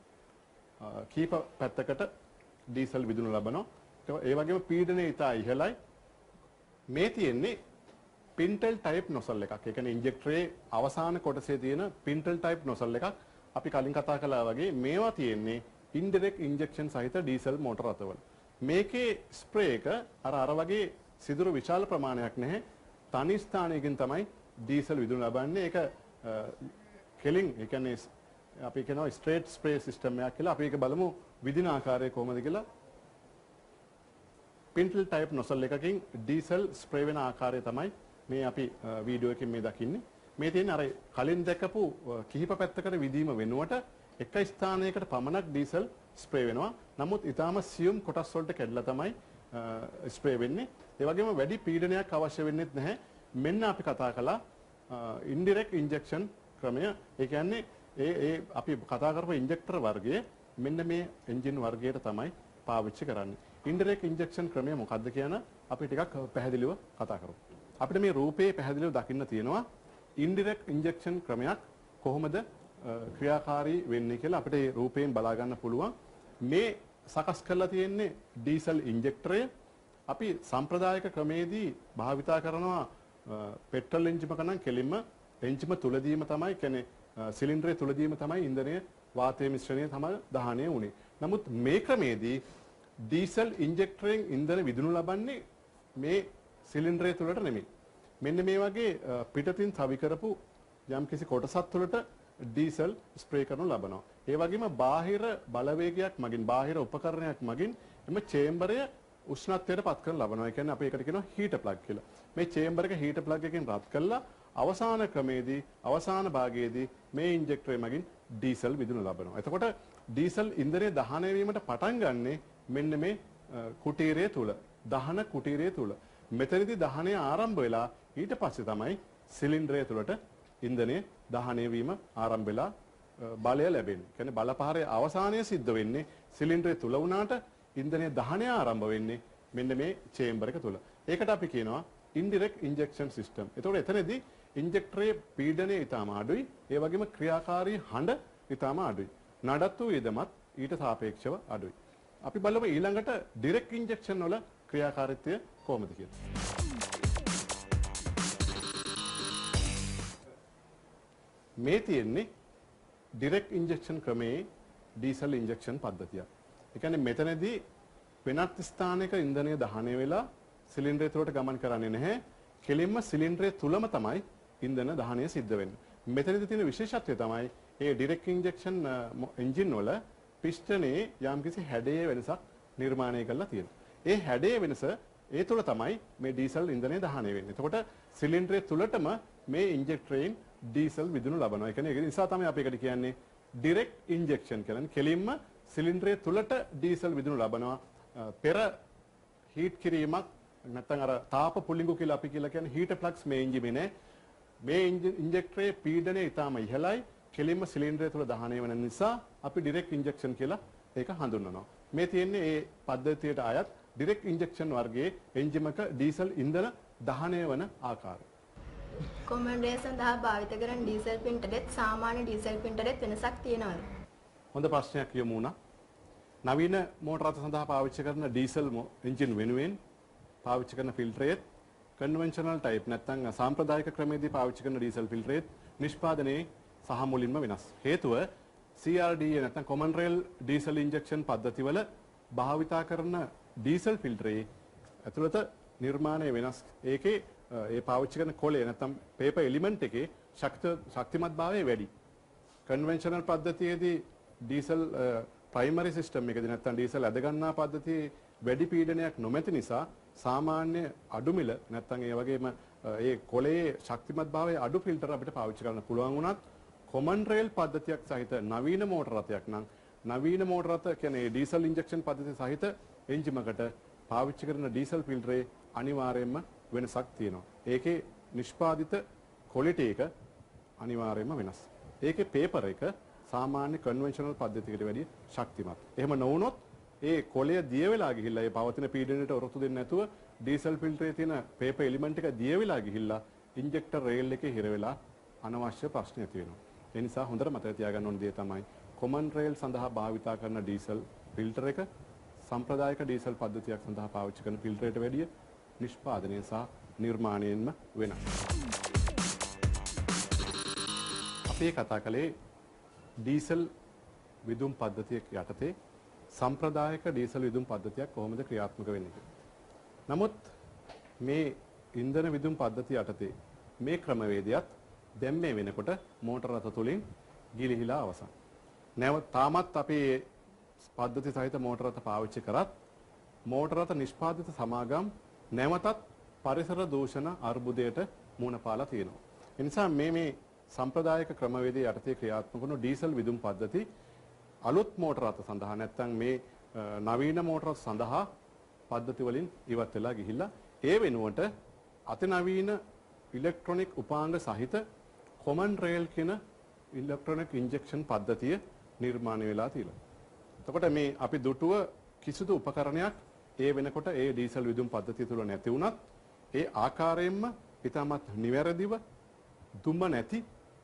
කීප පැත්තකට ඩීසල් විදුණු ලබනවා. ඒ වගේම පීඩනය ඉතා ඉහළයි. මේ තියෙන්නේ පින්ටල් ටයිප් නොසල් එකක්. ඒ කියන්නේ ඉන්ජෙක්ටරේ අවසාන කොටසේ තියෙන පින්ටල් ටයිප් නොසල් එකක්. අපි කලින් කතා කළා වගේ මේවා තියෙන්නේ ඉන්ඩිරෙක්ට් ඉන්ජෙක්ෂන් සහිත ඩීසල් මෝටර රථවල. මේකේ ස්ප්‍රේ එක අර අර වගේ සිදුරු විශාල ප්‍රමාණයක් නැහැ. තනි ස්ථානයකින් තමයි ඩීසල් විදුණු ලබන්නේ. ඒක කෙලින් ඒ කියන්නේ අපි කියනවා ස්ට්‍රේට් ස්ප්‍රේ සිස්ටම් එකක් කියලා. අපි ඒක බලමු විදින ආකාරය කොහොමද කියලා. පින්ටල් ටයිප් නොසල් එකකින් ඩීසල් ස්ප්‍රේ වෙන ආකාරය තමයි මේ අපි වීඩියෝ එකකින් මේ දකින්නේ. මේ තියෙන අර කලින් දැකපු කිහිප පැත්තකට විදීම වෙනුවට එක ස්ථානයකට පමණක් ඩීසල් ස්ප්‍රේ වෙනවා. නමුත් ඊටාම සියුම් කොටස් වලට කැඩලා තමයි ස්ප්‍රේ වෙන්නේ. ඒ වගේම වැඩි පීඩනයක් අවශ්‍ය වෙන්නේ නැහැ. මෙන්න අපි කතා කළා ඉන්ඩිරෙක්ට් ඉන්ජෙක්ෂන් ක්‍රමය. ඒ කියන්නේ ඒ ඒ අපි කතා කරපු ඉන්ජෙක්ටර් වර්ගයේ මෙන්න මේ එන්ජින් වර්ගයට තමයි පාවිච්චි කරන්නේ. ඉන්ඩිරෙක්ට් ඉන්ජෙක්ෂන් ක්‍රමය මොකක්ද කියන අපි ටිකක් පැහැදිලිව කතා කරමු. අපිට මේ රූපයේ පැහැදිලිව දකින්න තියෙනවා ඉන්ඩිරෙක්ට් ඉන්ජෙක්ෂන් ක්‍රමයක් කොහොමද ක්‍රියාකාරී වෙන්නේ කියලා අපිට මේ රූපයෙන් බලා ගන්න පුළුවන්. මේ සකස් කරලා තියෙන්නේ ඩීසල් ඉන්ජෙක්ටරය. අපි සම්ප්‍රදායික ක්‍රමේදී භාවිතා කරනවා පෙට්‍රල් එන්ජිමක නම් කෙලින්ම එන්ජිම තුලදීම තමයි කියන්නේ සිලින්ඩරය තුලදීම තමයි ඉන්ධනය වාතය මිශ්‍රණය තමයි දහනය වුනේ. නමුත් මේ ක්‍රමේදී ඩීසල් ඉන්ජෙක්ටරෙන් ඉන්ධන විදුණු ලබන්නේ මේ සිලින්ඩරය තුලට නෙමෙයි. මෙන්න මේ වගේ පිටතින් තවි කරපු යම්කිසි කොටසක් තුලට ඩීසල් ස්ප්‍රේ කරනු ලබනවා. ඒ වගේම බාහිර බලවේගයක් මගින් බාහිර උපකරණයක් මගින් එම චේම්බරය උෂ්ණත්වයට පත් කරන ලබනවා. ඒ කියන්නේ අපි ඒකට කියනවා හීටර් ප්ලග් කියලා. මේ චේම්බර් එක හීටර් ප්ලග් එකකින් රත් කළා අවසාන ක්‍රමේදී අවසාන භාගයේදී මේ ඉන්ජෙක්ටරය මගින් ඩීසල් විදුණු ලබනවා. එතකොට ඩීසල් ඉන්ධනය දහනය වීමට පටන් ගන්නේ මෙන්න මේ කුටීරය තුල. දහන කුටීරය තුල. මෙතනදී දහනය ආරම්භ වෙලා ඊට පස්සේ තමයි සිලින්ඩරය තුලට ඉන්ධනය දහනය වීම ආරම්භ වෙලා බලය ලැබෙන්නේ. කියන්නේ බල පහරේ අවසානය සිද්ධ වෙන්නේ සිලින්ඩරය තුල වුණාට ඉන්ධනය දහනය ආරම්භ වෙන්නේ මෙන්න මේ චේම්බර් එක තුල. ඒකට අපි කියනවා ඉන්ඩිරෙක්ට් ඉන්ජෙක්ෂන් සිස්ටම්. එතකොට එතනදී ඉන්ජෙක්ටරේ පීඩනය ඊටම අඩුයි. ඒ වගේම ක්‍රියාකාරී හඬ ඊටම අඩුයි. නඩත්තු වේදමත් ඊට සාපේක්ෂව අඩුයි. අපි බලමු ඊළඟට ඩිරෙක්ට් ඉන්ජෙක්ෂන් වල ක්‍රියාකාරීත්වය කොහොමද කියලා. මේ තියෙන්නේ ඩිරෙක්ට් ඉන්ජෙක්ෂන් ක්‍රමයේ ඩීසල් ඉන්ජෙක්ෂන් පද්ධතිය. ඒ කියන්නේ මෙතනදී වෙනත් ස්ථානයක ඉන්ධනය දහනය වෙලා සිලින්ඩරය තුලට ගමන් කරන්නේ නැහැ. කෙලින්ම සිලින්ඩරය තුලම තමයි ඉන්ධන දහනය සිද්ධ වෙන්නේ. මෙතනදී තියෙන විශේෂත්වය තමයි මේ ඩිරෙක්ට් ඉන්ජෙක්ෂන් එන්ජින් වල පිස්ටනේ යම්කිසි හැඩයේ වෙනසක් නිර්මාණය කරලා තියෙනවා. ඒ හැඩයේ වෙනස ඒ තුල තමයි මේ ඩීසල් ඉන්ධනය දහනය වෙන්නේ. එතකොට සිලින්ඩරය තුලටම මේ ඉන්ජෙක්ටරයෙන් ඩීසල් විදුණු ලබනවා. ඒ කියන්නේ ඒ නිසා තමයි අපි ඒකට කියන්නේ ඩිරෙක්ට් ඉන්ජෙක්ෂන් කියලා. කෙලින්ම සිලින්ඩරය තුලට ඩීසල් විදුණු ලබනවා. පෙර හීට් කිරීමක් නැත්නම් අර තාප පුලිඟු කියලා අපි කියලා කියන්නේ හීටර් ප්ලග්ස් මේ එන්ජිමේ නෑ. මේ ඉන්ජෙක්ටරේ පීඩනය ඊටාම ඉහළයි. කෙලින්ම සිලින්ඩරය තුල දහනය වෙන නිසා අපි ඩිරෙක්ට් ඉන්ජෙක්ෂන් කියලා ඒක හඳුන්වනවා. මේ තියෙන්නේ මේ පද්ධතියට අයත් ඩිරෙක්ට් ඉන්ජෙක්ෂන් වර්ගයේ එන්ජිමක ඩීසල් ඉන්ධන දහනය වන ආකාරය. කොමන්ඩරය සඳහා භාවිත කරන ඩීසල් පින්ටරෙත් සාමාන්‍ය ඩීසල් පින්ටරෙත් වෙනසක් තියෙනවද? හොඳ ප්‍රශ්නයක් යොමු වුණා. නවීන මෝටර රථ සඳහා පාවිච්චි කරන ඩීසල් එන්ජින් වෙනුවෙන් පාවිච්චි කරන ෆිල්ටරේත් කන්වෙන්ෂනල් ටයිප් නැත්නම් සාම්ප්‍රදායික ක්‍රමයේදී පාවිච්චි කරන ඩීසල් ෆිල්ටරේත් නිෂ්පාදනයේ සහ මුලින්ම වෙනස්. හේතුව සී ආර් ඩී ඒ නැත්නම් කොමන් රේල් ඩීසල් ඉන්ජෙක්ෂන් පද්ධතිවල භාවිතා කරන ඩීසල් ෆිල්ටරේ ඇතුළත නිර්මාණය වෙනස්. ඒකේ ඒ පාවිච්චි කරන කොලේ නැත්නම් පේපර් එලිමන්ට් එකේ ශක්ති ශක්තිමත්භාවය වැඩි. කන්වෙන්ෂනල් පද්ධතියේදී ඩීසල් ප්‍රයිමරි සිස්ටම් එකේදී නැත්නම් ඩීසල් ඇද ගන්නා පද්ධතියේ වැඩි පීඩනයක් නොමැති නිසා සාමාන්‍ය අඩු මිල නැත්නම් ඒ වගේම ඒ කොලේ ශක්තිමත්භාවයේ අඩු ෆිල්ටර් අපිට පාවිච්චි කරන්න පුළුවන් වුණත් කොමන් රේල් පද්ධතියක් සහිත නවීන මෝටර රථයක් නම් නවීන මෝටර රථ කියන්නේ ඩීසල් ඉන්ජෙක්ෂන් පද්ධතිය සහිත එන්ජිමකට පාවිච්චි කරන ඩීසල් ෆිල්ටරේ අනිවාර්යයෙන්ම වෙනසක් තියෙනවා. ඒකේ නිෂ්පාදිත ක්වොලිටි එක අනිවාර්යයෙන්ම වෙනස්. ඒකේ පේපර් එක සාමාන්‍ය කන්වෙන්ෂනල් පද්ධතියකට වැඩිය ශක්තිමත්. එහෙම නොවුනොත් ඒ කොළය දිය වෙලා ගිහිල්ලා ඒ පවතින පීඩනයට ඔරොත්තු දෙන්නේ නැතුව ඩීසල් ෆිල්ටරේ තියෙන පේපර් එලිමන්ට් එක දිය වෙලා ගිහිල්ලා ඉන්ජෙක්ටර් රේල් එකේ හිර වෙලා අනවශ්‍ය ප්‍රශ්න ඇති වෙනවා. ඒ නිසා හොඳට මතක තියාගන්න ඕන දේ තමයි කොමන් රේල් සඳහා භාවිතා කරන ඩීසල් ෆිල්ටර් එක සම්ප්‍රදායික ඩීසල් පද්ධතියක් සඳහා පාවිච්චි කරන ෆිල්ටරයට වැඩිය නිෂ්පාදනය සහ නිර්මාණයෙන්ම වෙනස්. අපි කතා කළේ ඩීසල් විදුම් පද්ධතියක් යටතේ සම්ප්‍රදායික ඩීසල් විදුම් පද්ධතියක් කොහොමද ක්‍රියාත්මක වෙන්නේ කියලා. නමුත් මේ ඉන්ධන විදුම් පද්ධතිය යටතේ මේ ක්‍රමවේදයත් දැන් මේ වෙනකොට මෝටර රථ තුලින් ගිලිහිලා අවසන්. නැව තාමත් අපි පද්ධති සහිත මෝටර රථ පාවිච්චි කරත් මෝටර රථ නිෂ්පාදිත සමාගම් නැවතත් පරිසර දූෂණ අර්බුදයට මුහුණ පාලා තියෙනවා. ඒ නිසා මේ මේ සම්ප්‍රදායික ක්‍රමවේදයේ යටතේ ක්‍රියාත්මක වුණු ඩීසල් විදුම් පද්ධති අලුත් මෝටර රථ සඳහා නැත්නම් මේ නවීන මෝටර රථ සඳහා පද්ධති වලින් ඉවත් වෙලා ගිහිල්ලා ඒ වෙනුවට අතිනවීන ඉලෙක්ට්‍රොනික උපාංග සහිත කොමන් රේල් කියන ඉලෙක්ට්‍රොනික ඉන්ජෙක්ෂන් පද්ධතිය නිර්මාණය වෙලා තියෙනවා. එතකොට මේ අපි දුටුව කිසිදු උපකරණයක් ඒ වෙනකොට ඒ ඩීසල් විදුම් පද්ධතිය තුල නැති වුණත් ඒ ආකාරයෙන්ම ඉතාමත් නිවැරදිව දුම නැති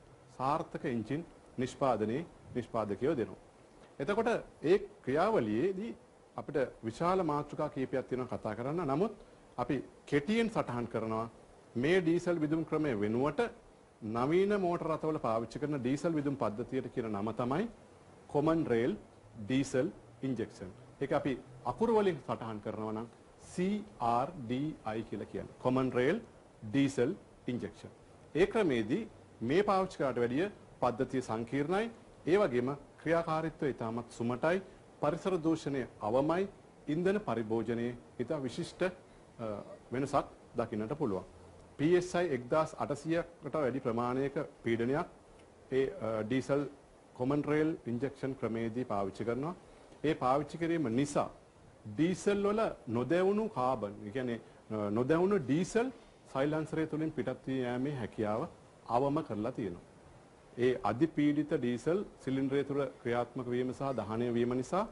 සාර්ථක එන්ජින් නිෂ්පාදනයේ නිෂ්පාදකයෝ දෙනවා. එතකොට ඒ ක්‍රියාවලියේදී අපිට විශාල මාතෘකා කීපයක් තියෙනවා කතා කරන්න. නමුත් අපි කෙටියෙන් සටහන් කරනවා මේ ඩීසල් විදුම් ක්‍රමය වෙනුවට නවීන මෝටර රථවල පාවිච්චි කරන ඩීසල් විදුම් පද්ධතියට කියන නම තමයි කොමන් රේල් ඩීසල් ඉන්ජෙක්ෂන්. ඒක අපි අකුරු වලින් සටහන් කරනවා නම් C R D I කියලා කියන්නේ. Common rail diesel injection. ඒ ක්‍රමේදී මේ පාවිච්චි කරාට වැඩිය පද්ධතිය සංකීර්ණයි. ඒ වගේම ක්‍රියාකාරීත්වය ඉතාමත් සුමටයි. පරිසර දූෂණය අවමයි. ඉන්ධන පරිභෝජනයේ ඉතා විශිෂ්ට වෙනසක් දකින්නට පුළුවන්. P S I එක්දාස් අටසියයකට වැඩි ප්‍රමාණයක පීඩනයක් ඒ ඩීසල් කොමන් රේල් ඉන්ජෙක්ෂන් ක්‍රමයේදී පාවිච්චි කරනවා. ඒ පාවිච්චි කිරීම නිසා ඩීසල් වල නොදැවුණු කාබන්, ඒ කියන්නේ නොදැවුණු ඩීසල් සයිලන්සරය තුලින් පිටත් වී යෑමේ හැකියාව අවම කරලා තියෙනවා. ඒ අධිපීඩිත ඩීසල් සිලින්ඩරය තුළ ක්‍රියාත්මක වීම සහ දහනය වීම නිසා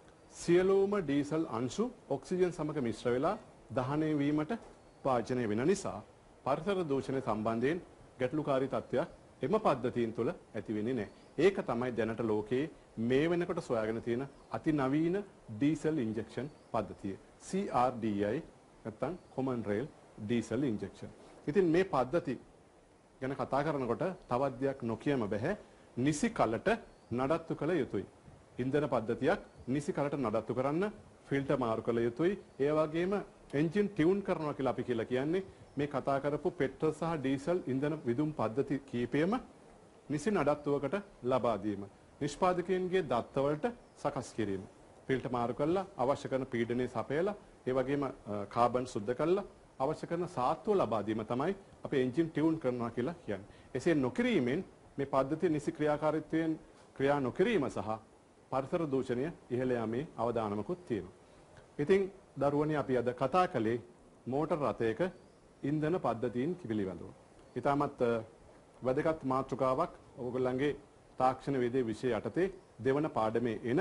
සියලුම ඩීසල් අංශු ඔක්සිජන් සමග මිශ්‍ර වෙලා දහනය වීමට වාජනය වෙන නිසා පරිසර දූෂණය සම්බන්ධයෙන් ගැටලුකාරී තත්ත්වයක් එම පද්ධතීන් තුළ ඇති වෙන්නේ නැහැ. ඒක තමයි දැනට ලෝකයේ මේ වෙනකොට සොයාගෙන තියෙන අති නවීන ඩීසල් ඉන්ජෙක්ෂන් පද්ධතිය. C R D I නැත්නම් කොමන් රේල් ඩීසල් ඉන්ජෙක්ෂන්. ඉතින් මේ පද්ධති ගැන කතා කරනකොට තවත් දෙයක් නොකියම බෑ. නිසි කලට නඩත්තු කළ යුතුයි. ඉන්ධන පද්ධතියක් නිසි කලට නඩත්තු කරන්න ෆිල්ටර් මාරු කළ යුතුයි. ඒ වගේම එන්ජින් ටියුන් කරනවා කියලා අපි කියලා කියන්නේ මේ කතා කරපු පෙට්‍රල් සහ ඩීසල් ඉන්ධන විදුම් පද්ධති කීපයම නිසි නඩත්තුවකට ලබා දීම. නිෂ්පාදකයන්ගේ දත්තවලට සකස් කිරීම. ෆිල්ටර් මාරු කරලා අවශ්‍ය කරන පීඩනය සපයලා ඒ වගේම කාබන් සුද්ධ කරලා අවශ්‍ය කරන සාත්තුව ලබා දීම තමයි අපි එන්ජින් ටියුන් කරනවා කියලා කියන්නේ. එසේ නොකිරීමෙන් මේ පද්ධතිය නිසි ක්‍රියාකාරීත්වයෙන් ක්‍රියා නොකිරීම සහ පරිසර දූෂණය ඉහළ යාමේ අවදානමකුත් තියෙනවා. ඉතින් දරුවනේ අපි අද කතා කළේ මෝටර රථයක ඉන්ධන පද්ධතීන් පිළිබඳව. ඊටමත් වැදගත් මාතෘකාවක් ඔයගොල්ලන්ගේ තාක්ෂණ වේදේ විෂය යටතේ දෙවන පාඩමේ එන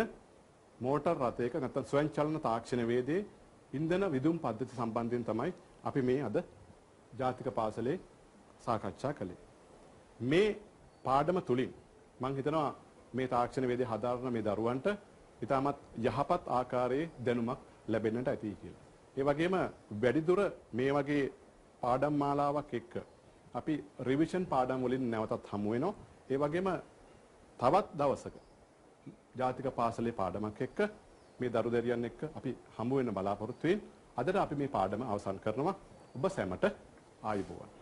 මෝටර රථයක නැත්නම් ස්වයං චලන තාක්ෂණ වේදේ ඉන්ධන විදුම් පද්ධති සම්බන්ධයෙන් තමයි අපි මේ අද ජාතික පාසලේ සාකච්ඡා කළේ. මේ පාඩම තුලින් මම හිතනවා මේ තාක්ෂණ වේදේ හදාරන මේ දරුවන්ට ඉතාමත් යහපත් ආකාරයේ දැනුමක් ලැබෙන්නට ඇති කියලා. ඒ වගේම වැඩිදුර මේ වගේ පාඩම් මාලාවක් එක්ක අපි රිවිෂන් පාඩම් වලින් නැවතත් හමු වෙනවා. ඒ වගේම තවත් දවසක ජාතික පාසලේ පාඩමක් එක්ක මේ දරු දැරියන් එක්ක අපි හමු වෙන බලාපොරොත්තු වෙමින් අදට අපි මේ පාඩම අවසන් කරනවා. ඔබ සැමට ආයුබෝවන්.